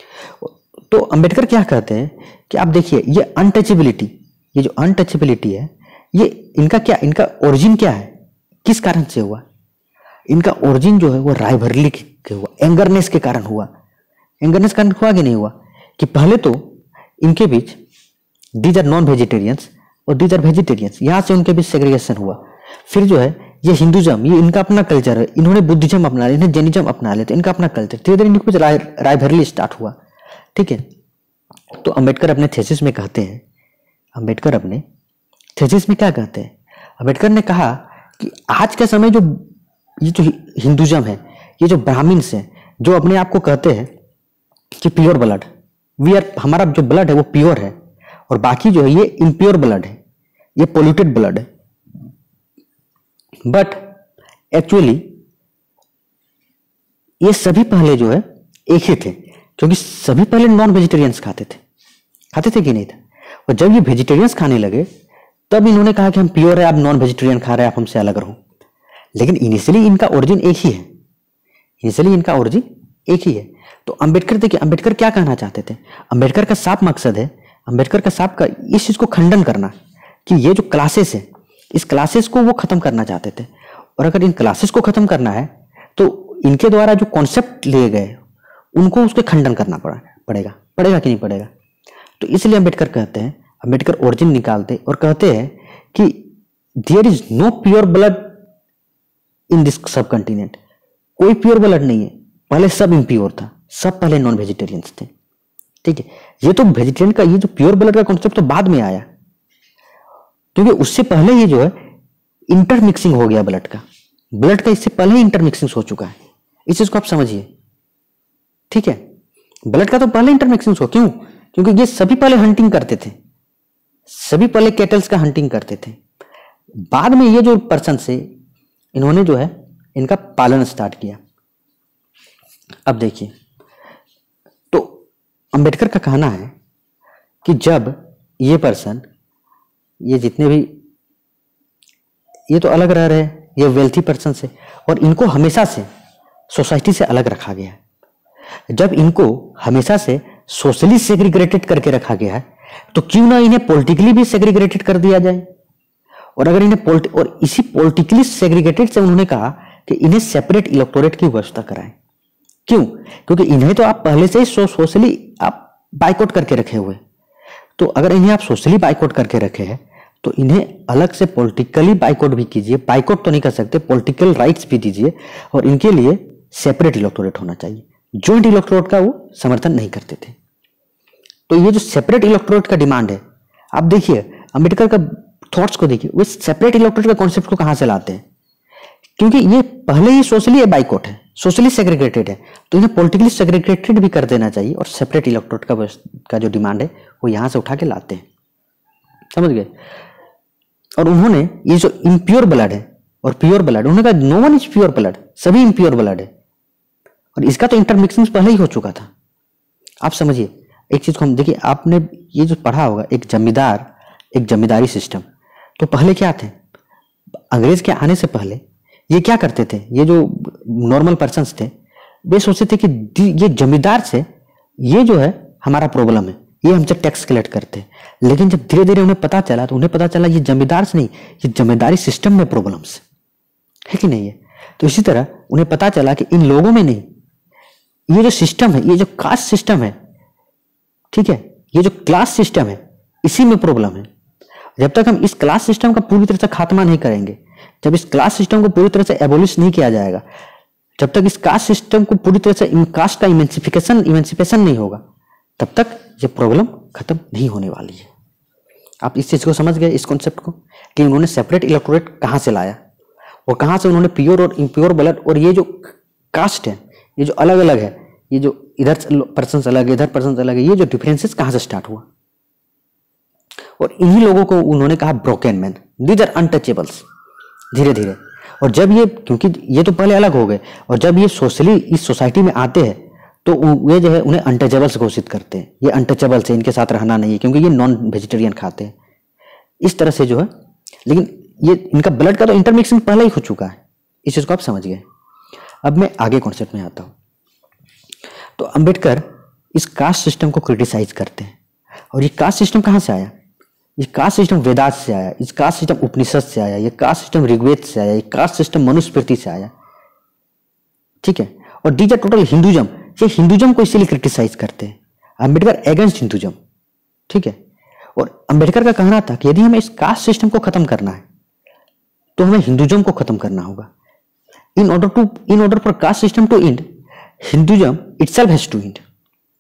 तो अंबेडकर क्या कहते हैं कि आप देखिए ये अनटचेबिलिटी, ये जो अनटचेबिलिटी है, ये इनका क्या, इनका ओरिजिन क्या है, किस कारण से हुआ, इनका ओरिजिन जो है वो राइवलरी के हुआ, एंगरनेस के कारण हुआ। एंगरनेस कारण हुआ कि नहीं हुआ, कि पहले तो इनके बीच दीज आर नॉन वेजिटेरियंस और दीज आर वेजिटेरियंस, यहां से उनके बीच सेग्रीगेशन हुआ। फिर जो है ये हिंदुइज्म, ये इनका अपना कल्चर है, इन्होंने बुद्धिज्म अपना लिया, इन्हें जैनिज्म अपना लिया, तो इनका अपना कल्चर, धीरे धीरे इनके बीच राइवलरी स्टार्ट हुआ, ठीक है। तो अंबेडकर अपने थीसिस में कहते हैं, अंबेडकर अपने थीसिस में क्या कहते हैं, अंबेडकर ने कहा कि आज के समय जो ये जो हिंदुइज्म है, ये जो ब्राह्मण्स हैं, जो अपने आप को कहते हैं कि प्योर ब्लड, हमारा जो ब्लड है वो प्योर है, और बाकी जो है ये इम्प्योर ब्लड है, ये पोल्यूटेड ब्लड है। बट एक्चुअली ये सभी पहले जो है एक ही थे, क्योंकि सभी पहले नॉन वेजिटेरियंस खाते थे कि नहीं था, और जब ये वेजिटेरियंस खाने लगे तब इन्होंने कहा कि हम प्योर है, आप नॉन वेजिटेरियन खा रहे हैं, आप हमसे अलग रहो। लेकिन इनिशियली इनका ओरिजिन एक ही है, इनिशियली इनका ओरिजिन एक ही है। तो अंबेडकर देखिए, अंबेडकर क्या कहना चाहते थे? अंबेडकर का साफ मकसद है, अंबेडकर का साफ का इस चीज को खंडन करना कि ये जो क्लासेस है, इस क्लासेस को वो खत्म करना चाहते थे। और अगर इन क्लासेस को खत्म करना है तो इनके द्वारा जो कॉन्सेप्ट लिए गए उनको उसके खंडन करना पड़ेगा कि नहीं पड़ेगा? तो इसलिए अंबेडकर कहते हैं, अंबेडकर ओरिजिन निकालते और कहते हैं कि there is no pure blood in this subcontinent. कोई प्योर ब्लड नहीं है, पहले सब इम्प्योर था, सब पहले नॉन वेजिटेरियंस थे। ठीक है, ये तो वेजिटेरियन का ये जो प्योर ब्लड का कॉन्सेप्ट तो बाद में आया, क्योंकि उससे पहले ये जो है इंटरमिक्सिंग हो गया ब्लड का इससे पहले ही इंटरमिक्सिंग हो चुका है। इस चीज को आप समझिए। ठीक है, ब्लड का तो पहले इंटरमिक्सिंग हो, क्यों? क्योंकि ये सभी पहले हंटिंग करते थे, सभी पहले कैटल्स का हंटिंग करते थे। बाद में ये जो पर्सन से इन्होंने जो है इनका पालन स्टार्ट किया। अब देखिए, तो अंबेडकर का कहना है कि जब ये पर्सन, ये जितने भी, ये तो अलग रह रहे हैं, ये वेल्थी पर्सन से, और इनको हमेशा से सोसाइटी से अलग रखा गया है। जब इनको हमेशा से सोशली सेग्रीगेटेड करके रखा गया है तो क्यों ना इन्हें पॉलिटिकली भी सेग्रीगेटेड कर दिया जाए। और अगर इन्हें और इसी पॉलिटिकली सेग्रीगेटेड से उन्होंने कहा कि इन्हें सेपरेट इलेक्टोरेट की व्यवस्था कराएं। क्यों? क्योंकि इन्हें तो आप पहले से ही सोशली आप बाइकआउट करके रखे हुए, तो अगर इन्हें आप सोशली बाइकआउट करके रखे हैं तो इन्हें अलग से पॉलिटिकली बाइकआउट भी कीजिए। बाइकआउट तो नहीं कर सकते, पॉलिटिकल राइट्स भी दीजिए, और इनके लिए सेपरेट इलेक्टोरेट होना चाहिए। ज्वाइंट इलेक्टोरेट का वो समर्थन नहीं करते थे। तो ये जो सेपरेट इलेक्टोरेट का डिमांड है, आप देखिए अम्बेडकर का थॉट्स को देखिए, वो सेपरेट इलेक्टोरेट का कॉन्सेप्ट को कहां से लाते हैं? क्योंकि ये पहले ही सोशली बाइकआउट है, सोशली सेग्रीगेटेड है, तो इन्हें पॉलिटिकली सेग्रीगेटेड भी कर देना चाहिए, और सेपरेट इलेक्टोरेट का जो डिमांड है वो यहां से उठा के लाते हैं। समझ गए? और उन्होंने ये जो इम्प्योर ब्लड है और प्योर ब्लड, उन्होंने कहा no one is pure blood, सभी इम्प्योर ब्लड है। और इसका तो इंटरमिक्सिंग पहले ही हो चुका था। आप समझिए एक चीज को, हम देखिए, आपने ये जो पढ़ा होगा, एक जमींदारी सिस्टम, तो पहले क्या थे? अंग्रेज के आने से पहले ये क्या करते थे? ये जो नॉर्मल पर्सन्स थे वे सोचते थे कि ये जमींदार से ये जो है हमारा प्रॉब्लम है, ये हमसे टैक्स कलेक्ट करते हैं। लेकिन जब धीरे धीरे उन्हें पता चला, तो उन्हें पता चला ये जमींदार से नहीं, ये जमींदारी सिस्टम में प्रॉब्लम्स है कि नहीं है। तो इसी तरह उन्हें पता चला कि इन लोगों में नहीं, ये जो सिस्टम है, ये जो कास्ट सिस्टम है, ठीक है, ये जो क्लास सिस्टम है, इसी में प्रॉब्लम है। जब तक हम इस क्लास सिस्टम का पूरी तरह से खात्मा नहीं करेंगे, जब इस क्लास सिस्टम को पूरी तरह से एबोलिश नहीं किया जाएगा, जब तक इस कास्ट सिस्टम को पूरी तरह से इन कास्ट का इमेंसिपेशन नहीं होगा, तब तक ये प्रॉब्लम खत्म नहीं होने वाली है। आप इस चीज को समझ गए, इस कॉन्सेप्ट को, कि उन्होंने सेपरेट इलेक्टोरेट कहां से लाया और कहां से उन्होंने प्योर और इम्प्योर ब्लड, और ये जो कास्ट है, ये जो अलग अलग है, ये जो इधर पर्सन अलग है, इधर पर्सन अलग है, ये जो डिफरेंसेस कहां से स्टार्ट हुआ। और इन्हीं लोगों को उन्होंने कहा broken man, these are untouchables. धीरे धीरे, और जब ये, क्योंकि ये तो पहले अलग हो गए, और जब ये सोशली इस सोसाइटी में आते हैं तो वे जो है उन्हें अनटचेबल्स घोषित करते हैं। ये अनटचेबल्स है, इनके साथ रहना नहीं है, क्योंकि ये नॉन वेजिटेरियन खाते हैं। इस तरह से जो है, लेकिन ये इनका ब्लड का तो इंटरमिक्सिंग पहले ही हो चुका है। इस चीज को आप समझ गए। अब मैं आगे कॉन्सेप्ट में आता हूं। तो अंबेडकर इस कास्ट सिस्टम को क्रिटिसाइज करते हैं, और ये कास्ट सिस्टम कहां से आया? ये कास्ट सिस्टम वेदांत से आया, इस कास्ट सिस्टम उपनिषद से आया, ये कास्ट सिस्टम ऋग्वेद से आया, ये कास्ट सिस्टम मनुस्मृति से आया। ठीक है, और डीज आर टोटल हिंदुइज्म, ये हिंदुइज्म को इसीलिए क्रिटिसाइज करते हैं। Ambedkar against Hinduism. ठीक है, और अंबेडकर का कहना था कि यदि हमें इस कास्ट सिस्टम को खत्म करना है तो हमें हिंदुइज्म को खत्म करना होगा। In order for caste system to end, Hinduism itself has to end.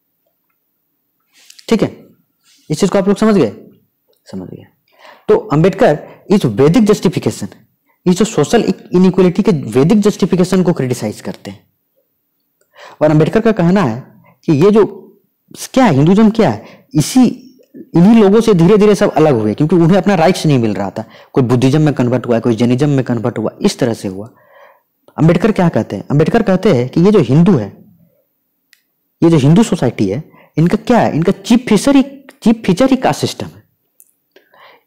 ठीक है, इस चीज को आप लोग समझ गए? समझ गए। तो अंबेडकर इस वैदिक जस्टिफिकेशन, इस जो सोशल इनइक्वालिटी के वैदिक जस्टिफिकेशन को क्रिटिसाइज करते हैं। और अंबेडकर का कहना है कि ये जो क्या है, हिंदुइज्म क्या है, इन्हीं लोगों से धीरे धीरे सब अलग हुए, क्योंकि उन्हें अपना राइट्स नहीं मिल रहा था। कोई बुद्धिज्म में कन्वर्ट हुआ, कोई जैनिज्म में कन्वर्ट हुआ, इस तरह से हुआ। अंबेडकर क्या कहते हैं? अंबेडकर कहते हैं कि ये जो हिंदू है, ये जो हिंदू सोसाइटी है, इनका क्या है? इनका चीफ फीचर ही कास्ट सिस्टम है।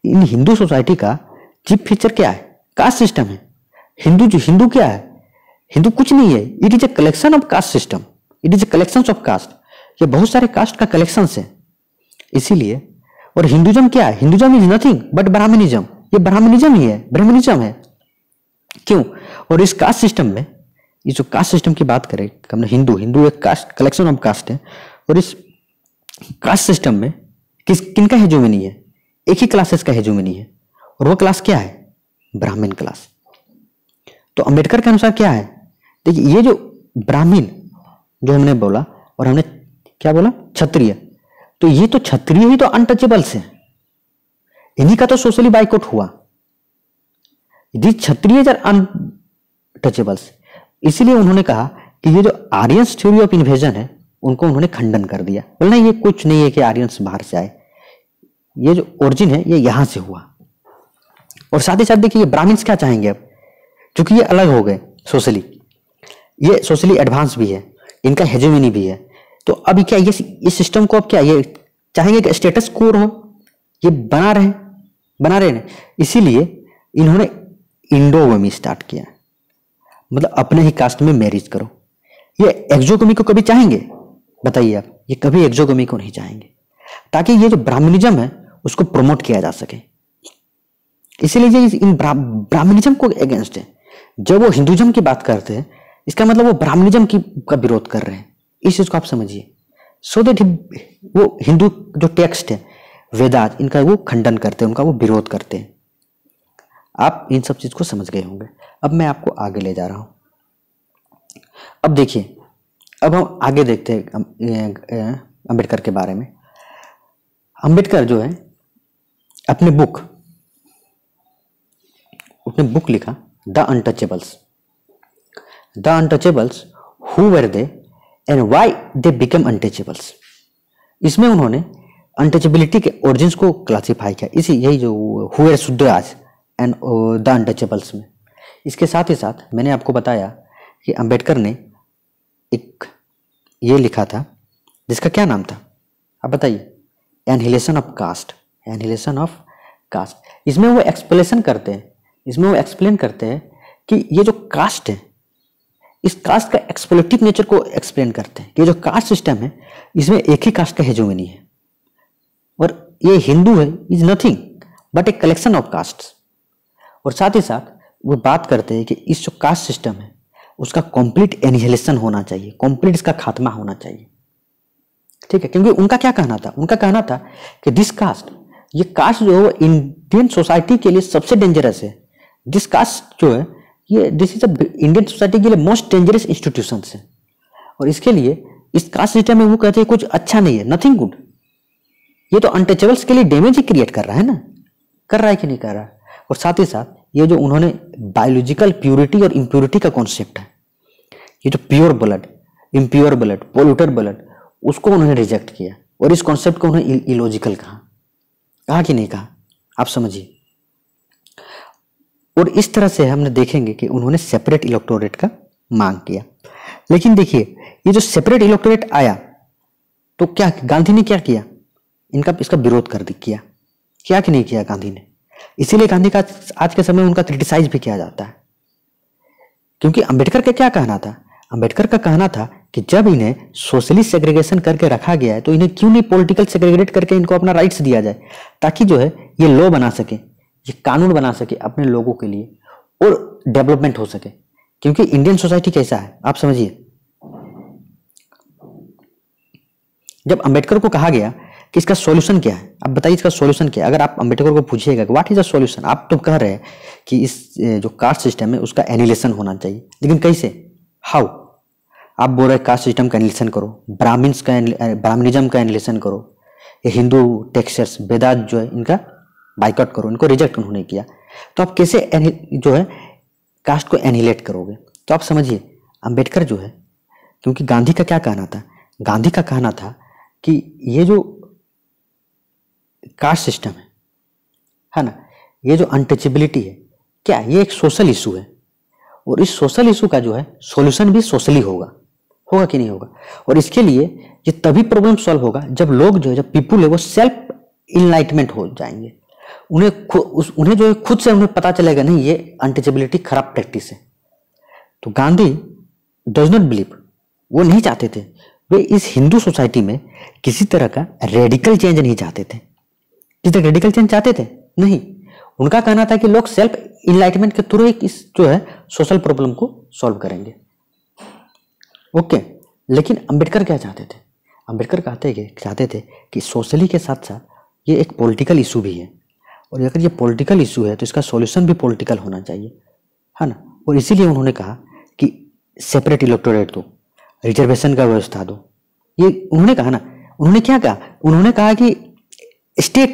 इन हिंदू सोसाइटी का चीफ फीचर क्या है? कास्ट सिस्टम है। हिंदू क्या है? हिंदू कुछ नहीं है, it is a collection of caste system, it is a collection of caste. ये बहुत सारे कास्ट का कलेक्शन है इसीलिए। और हिंदुज्म क्या है? Hinduism is nothing but Brahminism, ये ब्राह्मणिज्म ही है, ब्राह्मणिज्म है। क्यों? और इस कास्ट सिस्टम में, ये जो कास्ट सिस्टम की बात करें हमने, हिंदू एक कास्ट कलेक्शन ऑफ कास्ट है। और इस कास्ट सिस्टम में किनका हेजोमनी है? एक ही क्लासेस का हेजोमनी है, और वो क्लास क्या है? ब्राह्मण क्लास। तो अंबेडकर के अनुसार क्या है? देखिए, ये जो ब्राह्मण जो हमने बोला, और हमने क्या बोला? क्षत्रिय। तो ये तो क्षत्रिय ही तो अनटचेबल्स है, इन्हीं का तो सोशली बाइकआउट हुआ। This Kshatriya are untouchables. इसीलिए उन्होंने कहा कि ये जो आर्यंस थ्योरी ऑफ इन्वेजन है उनको उन्होंने खंडन कर दिया, बोलना ये कुछ नहीं है कि आर्यंस बाहर से आए, ये जो ओरिजिन है ये यहां से हुआ। और साथ ही साथ देखिए, ब्राह्मण्स क्या चाहेंगे अब, क्योंकि ये अलग हो गए सोशली, ये सोशली एडवांस भी है, इनका हेजेमनी भी है। तो अभी क्या ये इस सिस्टम को अब क्या ये चाहेंगे कि स्टेटस को रहो, ये बना रहे हैं। इसीलिए इन्होंने इंडोगमी स्टार्ट किया, मतलब अपने ही कास्ट में मैरिज करो। ये एक्सोगमी को कभी चाहेंगे? बताइए आप, ये कभी एक्सोगमी को नहीं चाहेंगे, ताकि ये जो ब्राह्मणिज्म है उसको प्रमोट किया जा सके। इसीलिए ये इन ब्राह्मणिज्म को अगेंस्ट है। जब वो हिंदुज्म की बात करते हैं, इसका मतलब वो ब्राह्मणिज्म का विरोध कर रहे हैं। इस चीज को आप समझिए, सो दैट वो हिंदू जो टेक्स्ट है, वेदास, इनका वो खंडन करते हैं, उनका वो विरोध करते हैं। आप इन सब चीज को समझ गए होंगे। अब मैं आपको आगे ले जा रहा हूं। अब देखिए, अब हम आगे देखते हैं अंबेडकर के बारे में। अंबेडकर जो है अपने बुक लिखा, the untouchables who were they and why they become untouchables. इसमें उन्होंने अनटचेबिलिटी के ओरिजिन्स को क्लासिफाई किया, यही जो हु वर शुद्धराज एंड द अनटचेबल्स में। इसके साथ ही साथ मैंने आपको बताया कि अंबेडकर ने एक ये लिखा था जिसका क्या नाम था, आप बताइए? Annihilation of caste. इसमें वो एक्सप्लेन करते हैं कि ये जो कास्ट है, इस कास्ट का एक्सप्लोइटिव नेचर को एक्सप्लेन करते हैं कि जो कास्ट सिस्टम है इसमें एक ही कास्ट का हेजोमनी है, और ये हिंदू है is nothing but a collection of caste. और साथ ही साथ वो बात करते हैं कि इस जो कास्ट सिस्टम है उसका कंप्लीट एनिहिलेशन होना चाहिए, कंप्लीट इसका खात्मा होना चाहिए, ठीक है? क्योंकि उनका क्या कहना था? उनका कहना था कि दिस कास्ट, ये कास्ट जो है इंडियन सोसाइटी के लिए सबसे डेंजरस है। दिस कास्ट जो है ये दिस इज इंडियन सोसाइटी के लिए मोस्ट डेंजरस इंस्टीट्यूशन है, और इसके लिए इस कास्ट सिस्टम में वो कहते हैं कुछ अच्छा नहीं है, नथिंग गुड। ये तो अनटचेबल्स के लिए डैमेज ही क्रिएट कर रहा है ना, कर रहा है कि नहीं कर रहा है? और साथ ही साथ ये जो उन्होंने बायोलॉजिकल प्योरिटी और इम्प्योरिटी का कॉन्सेप्ट है, ये जो pure blood, impure blood, polluted blood, उसको उन्होंने रिजेक्ट किया, और इस कॉन्सेप्ट को उन्होंने इलॉजिकल कहा कि नहीं कहा? आप समझिए। और इस तरह से हमने देखेंगे कि उन्होंने सेपरेट इलेक्टोरेट का मांग किया। लेकिन देखिए, ये जो सेपरेट इलेक्टोरेट आया तो क्या गांधी ने क्या किया? इसका विरोध किया कि नहीं किया गांधी ने? इसीलिए गांधी का आज के समय उनका क्रिटिसाइज भी किया जाता है, क्योंकि अंबेडकर का क्या कहना था? अंबेडकर का कहना था कि जब इन्हें सोशली सेग्रीगेशन करके रखा गया है तो इन्हें क्यों नहीं पॉलिटिकल सेग्रीगेट करके इनको अपना राइट्स दिया जाए, ताकि जो है ये लॉ बना सके, ये कानून बना सके अपने लोगों के लिए, और डेवलपमेंट हो सके। क्योंकि इंडियन सोसाइटी कैसा है आप समझिए। जब अंबेडकर को कहा गया कि इसका सॉल्यूशन क्या है, आप बताइए इसका सॉल्यूशन क्या है? अगर आप अंबेडकर को पूछिएगा कि व्हाट इज द सॉल्यूशन, आप तो कह रहे हैं कि इस जो कास्ट सिस्टम है उसका एनिहिलेशन होना चाहिए, लेकिन कैसे, हाउ? आप बोल रहे कास्ट सिस्टम का एनिहिलेशन करो, ब्राह्मणिज्म का एनिहिलेशन करो, ये हिंदू टेक्सचर्स वेदास जो है इनका बाइकआउट करो, इनको रिजेक्ट उन्होंने किया, तो आप कैसे जो है कास्ट को एनिहिलेट करोगे? तो आप समझिए, अंबेडकर जो है, क्योंकि गांधी का क्या कहना था? गांधी का कहना था कि ये जो कास्ट सिस्टम है ना, ये जो अनटचेबिलिटी है, क्या ये एक सोशल इशू है, और इस सोशल इशू का जो है सॉल्यूशन भी सोशली होगा कि नहीं होगा? और इसके लिए ये तभी प्रॉब्लम सॉल्व होगा जब लोग जो है, जब पीपुल है वो सेल्फ इनलाइटमेंट हो जाएंगे, उन्हें जो है खुद से उन्हें पता चलेगा नहीं ये अनटचेबिलिटी खराब प्रैक्टिस है। तो गांधी डज नॉट बिलीव, वो नहीं चाहते थे, वे इस हिंदू सोसाइटी में किसी तरह का रेडिकल चेंज नहीं चाहते थे। किसी तरह रेडिकल चेंज चाहते थे नहीं, उनका कहना था कि लोग सेल्फ इनलाइटमेंट के थ्रू इस जो है सोशल प्रॉब्लम को सॉल्व करेंगे। ओके, लेकिन अंबेडकर क्या चाहते थे? अंबेडकर चाहते थे कि सोशली के साथ साथ ये एक पॉलिटिकल इशू भी है, और अगर ये पॉलिटिकल इशू है तो इसका सॉल्यूशन भी पॉलिटिकल होना चाहिए, है ना। और इसीलिए उन्होंने कहा कि सेपरेट इलेक्टोरेट दो, रिजर्वेशन का व्यवस्था दो। ये उन्होंने कहा ना, उन्होंने क्या कहा? उन्होंने कहा कि स्टेट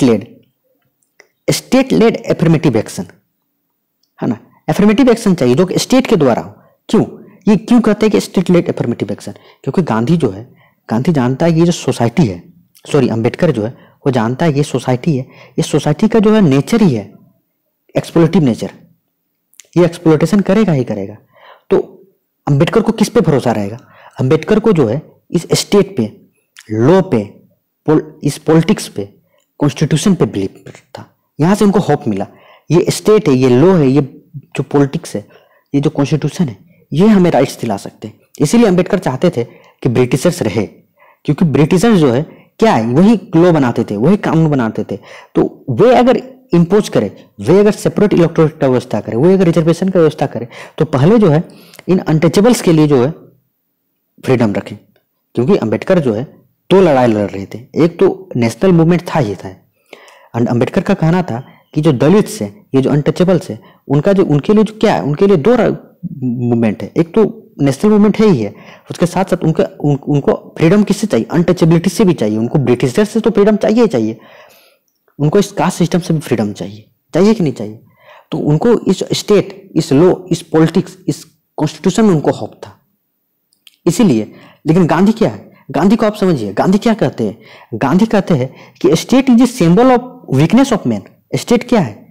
लेड एफर्मेटिव एक्शन, है ना, एफर्मेटिव एक्शन चाहिए जो कि स्टेट के द्वारा हो। क्यों? ये क्यों कहते हैं कि स्टेट लेड एफर्मेटिव एक्शन? क्योंकि गांधी जानता है कि ये जो सोसाइटी है, सॉरी अंबेडकर जो है वो जानता है ये सोसाइटी है, ये सोसाइटी का जो है नेचर ही है एक्सप्लोइटिव नेचर, ये एक्सप्लोइटेशन करेगा ही करेगा। तो अंबेडकर को किस पे भरोसा रहेगा? अंबेडकर को जो है इस स्टेट पे, लॉ पे, इस पॉलिटिक्स पे, कॉन्स्टिट्यूशन पे बिलीव था। यहां से उनको होप मिला, ये स्टेट है, ये लॉ है, ये जो पॉलिटिक्स है, ये जो कॉन्स्टिट्यूशन है, ये हमें राइट्स दिला सकते हैं। इसीलिए अंबेडकर चाहते थे कि ब्रिटिशर्स रहे, क्योंकि ब्रिटिशर्स जो है क्या है, वही लॉ बनाते थे, वही कानून बनाते थे। तो वे अगर इम्पोज करे, वे अगर सेपरेट इलेक्टोरेट का व्यवस्था करे, वो अगर रिजर्वेशन का व्यवस्था करे, तो पहले जो है इन अनटचेबल्स के लिए जो है फ्रीडम रखें। क्योंकि अंबेडकर जो है दो लड़ाई लड़ रहे थे, एक तो नेशनल मूवमेंट था ही था, एंड अंबेडकर का कहना था कि जो दलित्स है, ये जो अनटचेबल्स है, उनके लिए जो क्या है, उनके लिए दो मूवमेंट है, एक तो नेशनल मूवमेंट है ही है, उसके साथ साथ उनको फ्रीडम किससे चाहिए? अनटचेबिलिटी से भी चाहिए। उनको ब्रिटिशर से तो फ्रीडम चाहिए ही चाहिए, उनको इस कास्ट सिस्टम से भी फ्रीडम चाहिए कि नहीं चाहिए? तो उनको इस स्टेट, इस लॉ, इस पॉलिटिक्स, इस कॉन्स्टिट्यूशन में उनको होप था। इसीलिए, लेकिन गांधी क्या है? गांधी को आप समझिए, गांधी क्या कहते हैं? गांधी कहते हैं कि state is a symbol of weakness of man. State क्या है?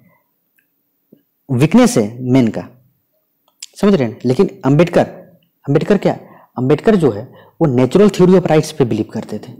वीकनेस है मैन का, समझ रहे हैं? लेकिन अंबेडकर क्या? अंबेडकर जो है वो नेचुरल थ्योरी ऑफ राइट्स पे बिलीव करते थे।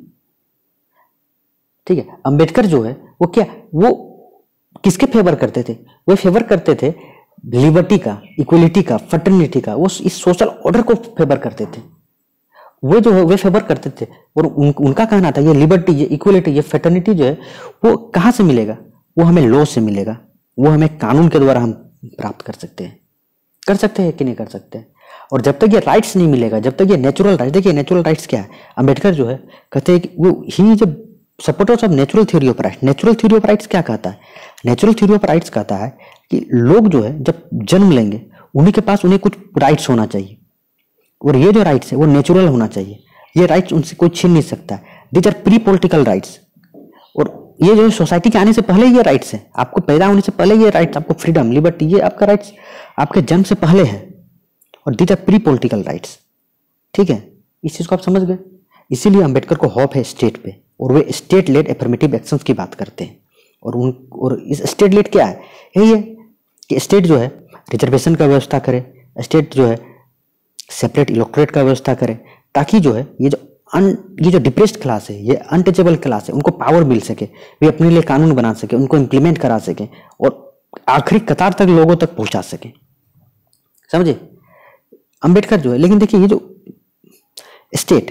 ठीक है, अंबेडकर जो है वो क्या, वो किसके फेवर करते थे? वो फेवर करते थे लिबर्टी का, इक्वलिटी का, फ्रेटर्निटी का, वो इस सोशल ऑर्डर को फेवर करते थे। वो जो है वे फेवर करते थे, और उनका कहना था ये लिबर्टी, ये इक्वलिटी, ये फ्रेटर्निटी जो है वो कहाँ से मिलेगा? वो हमें लॉ से मिलेगा, वो हमें कानून के द्वारा हम प्राप्त कर सकते हैं कि नहीं कर सकते? और जब तक ये राइट्स नहीं मिलेगा, जब तक ये नेचुरल राइट्स, देखिए नेचुरल राइट्स क्या है? अंबेडकर जो है कहते हैं कि वो ही जब supporters of natural theory of rights. Natural theory of rights क्या कहता है? नेचुरल थ्योरी ऑफ राइट्स कहता है कि लोग जो है जब जन्म लेंगे उन्हीं के पास उन्हें कुछ राइट्स होना चाहिए, और ये जो राइट्स है वो नेचुरल होना चाहिए, ये राइट्स उनसे कोई छीन नहीं सकता। These are pre political rights, और ये जो सोसाइटी के आने से पहले ये राइट्स है, आपको पैदा होने से पहले ये राइट्स, आपको फ्रीडम, लिबर्टी, ये आपका राइट्स आपके जन्म से पहले है, और these are pre political rights. ठीक है, इस चीज को आप समझ गए? इसीलिए अंबेडकर को होप है स्टेट पे, और वे स्टेट लेड एफर्मेटिव एक्शंस की बात करते हैं। और इस स्टेट लेड क्या है? यही है कि स्टेट जो है रिजर्वेशन का व्यवस्था करे, स्टेट जो है सेपरेट इलेक्टोरेट का व्यवस्था करे, ताकि जो है ये जो डिप्रेस्ड क्लास है, ये अनटचेबल क्लास है, उनको पावर मिल सके, वे अपने लिए कानून बना सके, उनको इम्प्लीमेंट करा सके, और आखिरी कतार तक लोगों तक पहुंचा सके। समझे? अंबेडकर जो है, लेकिन देखिए ये जो स्टेट,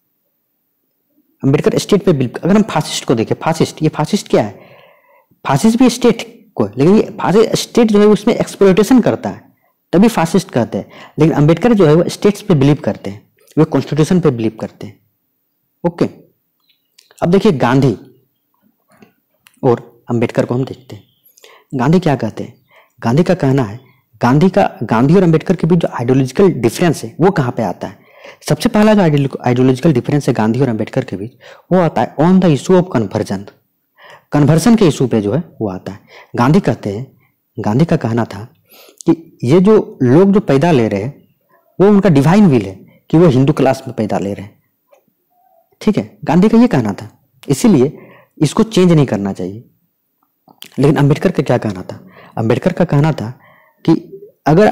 अंबेडकर स्टेट पे बिल्कुल, अगर हम फासिस्ट को देखें, फासिस्ट, ये फासिस्ट क्या है? फासिस्ट भी स्टेट को, लेकिन ये फासिस्ट स्टेट जो है उसमें एक्सप्लॉइटेशन करता है, तभी फासिस्ट कहते हैं। लेकिन अंबेडकर जो है वो स्टेट्स पे बिलीव करते हैं, वे कॉन्स्टिट्यूशन पे बिलीव करते हैं। ओके, अब देखिए गांधी और अंबेडकर को हम देखते हैं। गांधी क्या कहते हैं? गांधी का कहना है, गांधी और अंबेडकर के बीच जो आइडियोलॉजिकल डिफरेंस है वो कहाँ पे आता है? सबसे पहला जो आइडियोलॉजिकल डिफरेंस है गांधी और अंबेडकर के बीच, वो आता है on the issue of conversion के इशू पे जो है वो आता है। गांधी कहते हैं, गांधी का कहना था कि ये जो लोग जो पैदा ले रहे हैं वो उनका डिवाइन विल है कि वो हिंदू क्लास में पैदा ले रहे हैं। ठीक है, गांधी का ये कहना था, इसीलिए इसको चेंज नहीं करना चाहिए। लेकिन अंबेडकर का क्या कहना था? अंबेडकर का कहना था कि अगर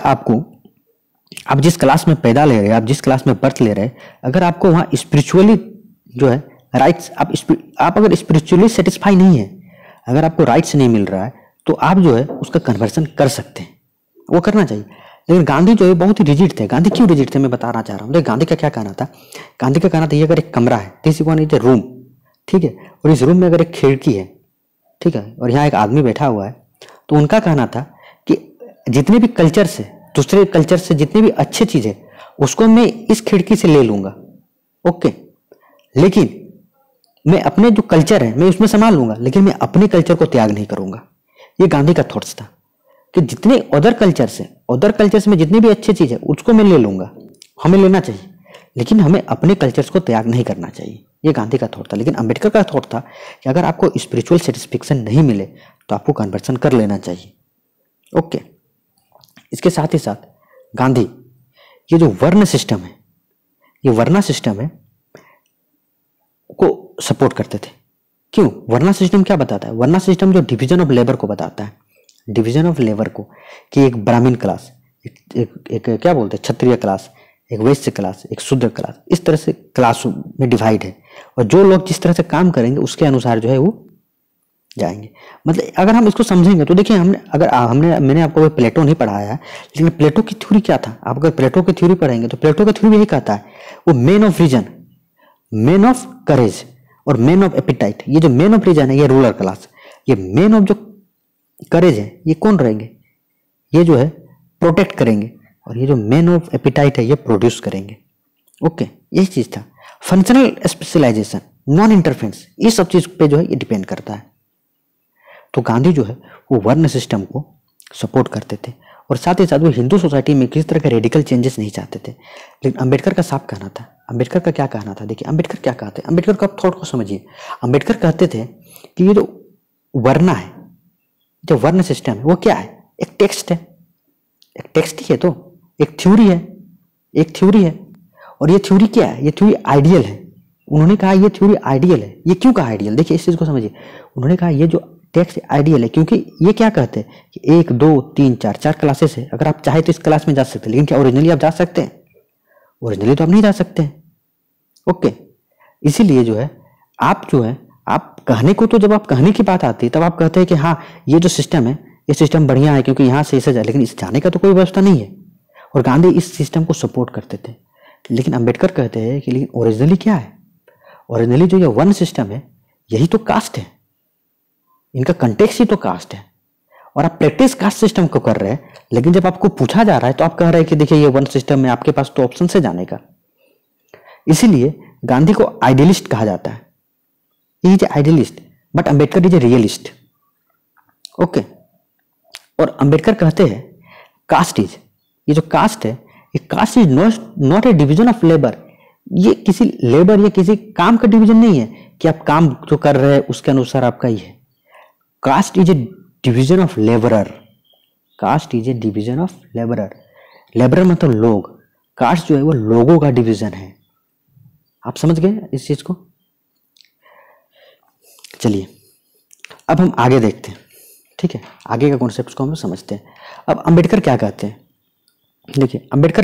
आप जिस क्लास में पैदा ले रहे हैं, आप जिस क्लास में बर्थ ले रहे हैं, अगर आपको वहां स्पिरिचुअली जो है राइट्स, आप अगर स्पिरिचुअली सेटिस्फाई नहीं है, अगर आपको राइट्स नहीं मिल रहा है, तो आप जो है उसका कन्वर्सन कर सकते हैं, वो करना चाहिए। लेकिन गांधी जो है बहुत ही रिजिड थे। गांधी क्यों रिजिड थे मैं बताना चाह रहा हूँ। गांधी का क्या कहना था, गांधी का कहना था ये अगर एक कमरा है, this one is a room, ठीक है, और इस रूम में अगर एक खिड़की है, ठीक है, और यहाँ एक आदमी बैठा हुआ है, तो उनका कहना था कि जितने भी कल्चर से, दूसरे कल्चर से जितनी भी अच्छी चीज है उसको मैं इस खिड़की से ले लूंगा, ओके, लेकिन मैं अपने जो कल्चर है मैं उसमें संभाल लूंगा, लेकिन मैं अपने कल्चर को त्याग नहीं करूंगा। ये गांधी का थॉट्स था कि जितने अदर कल्चर से मैं जितनी भी अच्छी चीज है उसको मैं ले लूंगा, हमें लेना चाहिए, लेकिन हमें अपने कल्चर्स को त्याग नहीं करना चाहिए। ये गांधी का थॉट था। लेकिन अंबेडकर का थॉट था कि अगर आपको स्पिरिचुअल सेटिस्फेक्शन नहीं मिले तो आपको कन्वर्सन कर लेना चाहिए, ओके। इसके साथ ही साथ गांधी ये जो वर्ण सिस्टम है, ये वर्णा सिस्टम है को सपोर्ट करते थे। क्यों? वर्णा सिस्टम क्या बताता है? वर्णा सिस्टम जो डिवीजन ऑफ लेबर को बताता है, डिवीजन ऑफ लेबर को, कि एक ब्राह्मण क्लास, एक क्या बोलते हैं क्षत्रिय क्लास, एक वैश्य क्लास, एक शूद्र क्लास, इस तरह से क्लास में डिवाइड है, और जो लोग जिस तरह से काम करेंगे उसके अनुसार जो है वो जाएंगे। मतलब अगर हम इसको समझेंगे तो देखिए, मैंने आपको प्लेटो नहीं पढ़ाया है, लेकिन प्लेटो की थ्योरी क्या था, आप अगर प्लेटो की थ्योरी पढ़ेंगे तो प्लेटो की थ्योरी यही कहता है, वो man of reason, man of courage और मैन ऑफ एपिटाइट। ये जो मैन ऑफ रीजन है ये रूलर क्लास, ये मैन ऑफ जो करेज है ये कौन रहेंगे, ये जो है प्रोटेक्ट करेंगे, और ये जो मैन ऑफ एपिटाइट है ये प्रोड्यूस करेंगे, ओके। यही चीज था। फंक्शनल स्पेशलाइजेशन, नॉन इंटरफेरेंस, ये सब चीज पे जो है ये डिपेंड करता है। तो गांधी जो है वो वर्ण सिस्टम को सपोर्ट करते थे, और साथ ही साथ वो हिंदू सोसाइटी में किसी तरह के रेडिकल चेंजेस नहीं चाहते थे। लेकिन अंबेडकर का साफ कहना था, अंबेडकर का क्या कहना था, देखिए अंबेडकर क्या कहते हैं, अंबेडकर का थॉट को समझिए। अंबेडकर कहते थे कि ये जो वर्णा है, जो वर्ण सिस्टम है वो क्या है, एक टेक्स्ट है, एक टेक्स्ट ही है, तो एक थ्योरी है, एक थ्योरी है, और ये थ्योरी क्या है, ये थ्योरी आइडियल है। उन्होंने कहा ये थ्योरी आइडियल है। ये क्यों कहा आइडियल, देखिए इस चीज को समझिए। उन्होंने कहा ये जो टेक्स्ट आइडियल है, क्योंकि ये क्या कहते हैं कि 1 2 3 4 क्लासेस है, अगर आप चाहे तो इस क्लास में जा सकते हैं, लेकिन क्या ओरिजिनली आप जा सकते हैं? ओरिजिनली तो आप नहीं जा सकते हैं, ओके। इसीलिए जो है आप कहने को, तो जब आप कहने की बात आती है तब आप कहते हैं कि हाँ ये जो सिस्टम है ये सिस्टम बढ़िया है क्योंकि यहाँ से इसे जाए, लेकिन इस जाने का तो कोई व्यवस्था नहीं है। और गांधी इस सिस्टम को सपोर्ट करते थे। लेकिन अंबेडकर कहते हैं कि लेकिन ओरिजिनली क्या है, ओरिजिनली जो ये वन सिस्टम है यही तो कास्ट है, इनका कंटेक्स्ट ही तो कास्ट है, और आप प्रैक्टिस कास्ट सिस्टम को कर रहे हैं। लेकिन जब आपको पूछा जा रहा है तो आप कह रहे हैं कि देखिए ये वन सिस्टम है, आपके पास तो ऑप्शन है जाने का। इसीलिए गांधी को आइडियलिस्ट कहा जाता है, he is idealist, but Ambedkar is a realist, okay. और अंबेडकर कहते हैं कास्ट इज, ये जो कास्ट है, ये caste is not a division of labour. ये किसी लेबर या किसी काम का डिवीजन नहीं है कि आप काम जो कर रहे हैं उसके अनुसार आपका ही है। Caste is a division of labourer, caste is a division of labourer. Labourer मतलब लोग, कास्ट जो है वो लोगों का डिवीजन है। आप समझ गए इस चीज को? चलिए अब हम आगे देखते हैं, ठीक है, आगे का कॉन्सेप्ट को हम समझते हैं। अब अंबेडकर क्या कहते हैं, देखिए अंबेडकर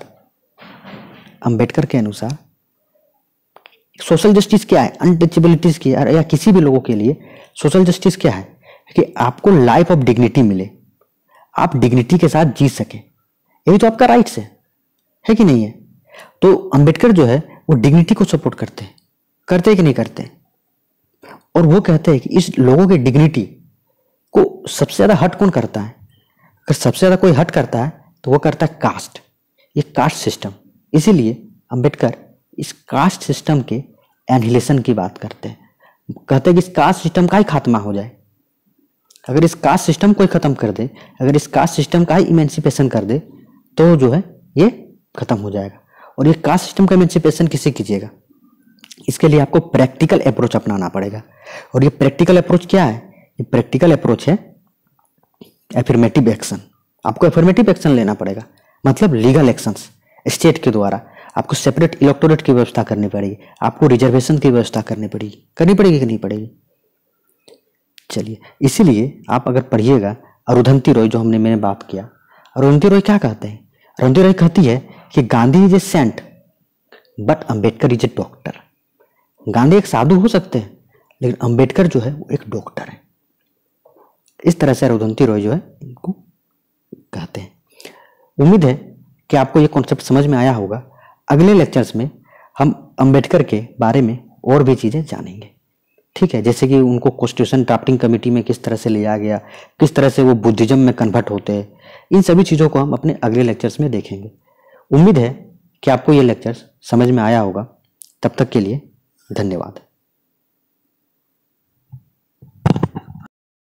के अनुसार सोशल जस्टिस क्या है, अनटचेबिलिटीज की या किसी भी लोगों के लिए सोशल जस्टिस क्या है कि आपको लाइफ ऑफ डिग्निटी मिले, आप डिग्निटी के साथ जी सके, यही तो आपका राइट्स है कि नहीं है? तो अंबेडकर जो है वो डिग्निटी को सपोर्ट करते हैं कि नहीं करते? और वो कहते हैं कि इस लोगों की डिग्निटी को सबसे ज्यादा हर्ट कौन करता है? अगर सबसे ज्यादा कोई हर्ट करता है तो वो करता है कास्ट, ये कास्ट सिस्टम। इसीलिए अंबेडकर इस कास्ट सिस्टम के एनहिलेशन की बात करते हैं, कहते हैं कि इस कास्ट सिस्टम का ही खात्मा हो जाए। अगर इस कास्ट सिस्टम को ही खत्म कर दे, अगर इस कास्ट सिस्टम का ही इमेंसिपेशन कर दे तो जो है ये खत्म हो जाएगा। और ये कास्ट सिस्टम का इमेंसिपेशन किसे कीजिएगा? इसके लिए आपको प्रैक्टिकल अप्रोच अपनाना पड़ेगा। और ये प्रैक्टिकल अप्रोच क्या है? ये प्रैक्टिकल अप्रोच है एफर्मेटिव एक्शन। आपको एफर्मेटिव एक्शन लेना पड़ेगा, मतलब लीगल एक्शंस स्टेट के द्वारा। आपको सेपरेट इलेक्टोरेट की व्यवस्था करनी पड़ेगी, आपको रिजर्वेशन की व्यवस्था करनी पड़ेगी कि नहीं पड़ेगी? चलिए, इसीलिए आप अगर पढ़िएगा अरुंधति रॉय, जो मैंने बात किया, अरुंधति रॉय क्या कहते हैं? अरुंधति रॉय कहती है कि Gandhi is a saint but Ambedkar is a doctor. Gandhi एक साधु हो सकते हैं लेकिन अंबेडकर जो है वो एक डॉक्टर है। इस तरह से अरुंधति रॉय जो है इनको कहते हैं। उम्मीद है कि आपको ये कॉन्सेप्ट समझ में आया होगा। अगले लेक्चर्स में हम अंबेडकर के बारे में और भी चीज़ें जानेंगे, ठीक है, जैसे कि उनको कॉन्स्टिट्यूशन ड्राफ्टिंग कमेटी में किस तरह से लिया गया, किस तरह से वो बुद्धिज्म में कन्वर्ट होते हैं, इन सभी चीज़ों को हम अपने अगले लेक्चर्स में देखेंगे। उम्मीद है कि आपको ये लेक्चर्स समझ में आया होगा। तब तक के लिए धन्यवाद।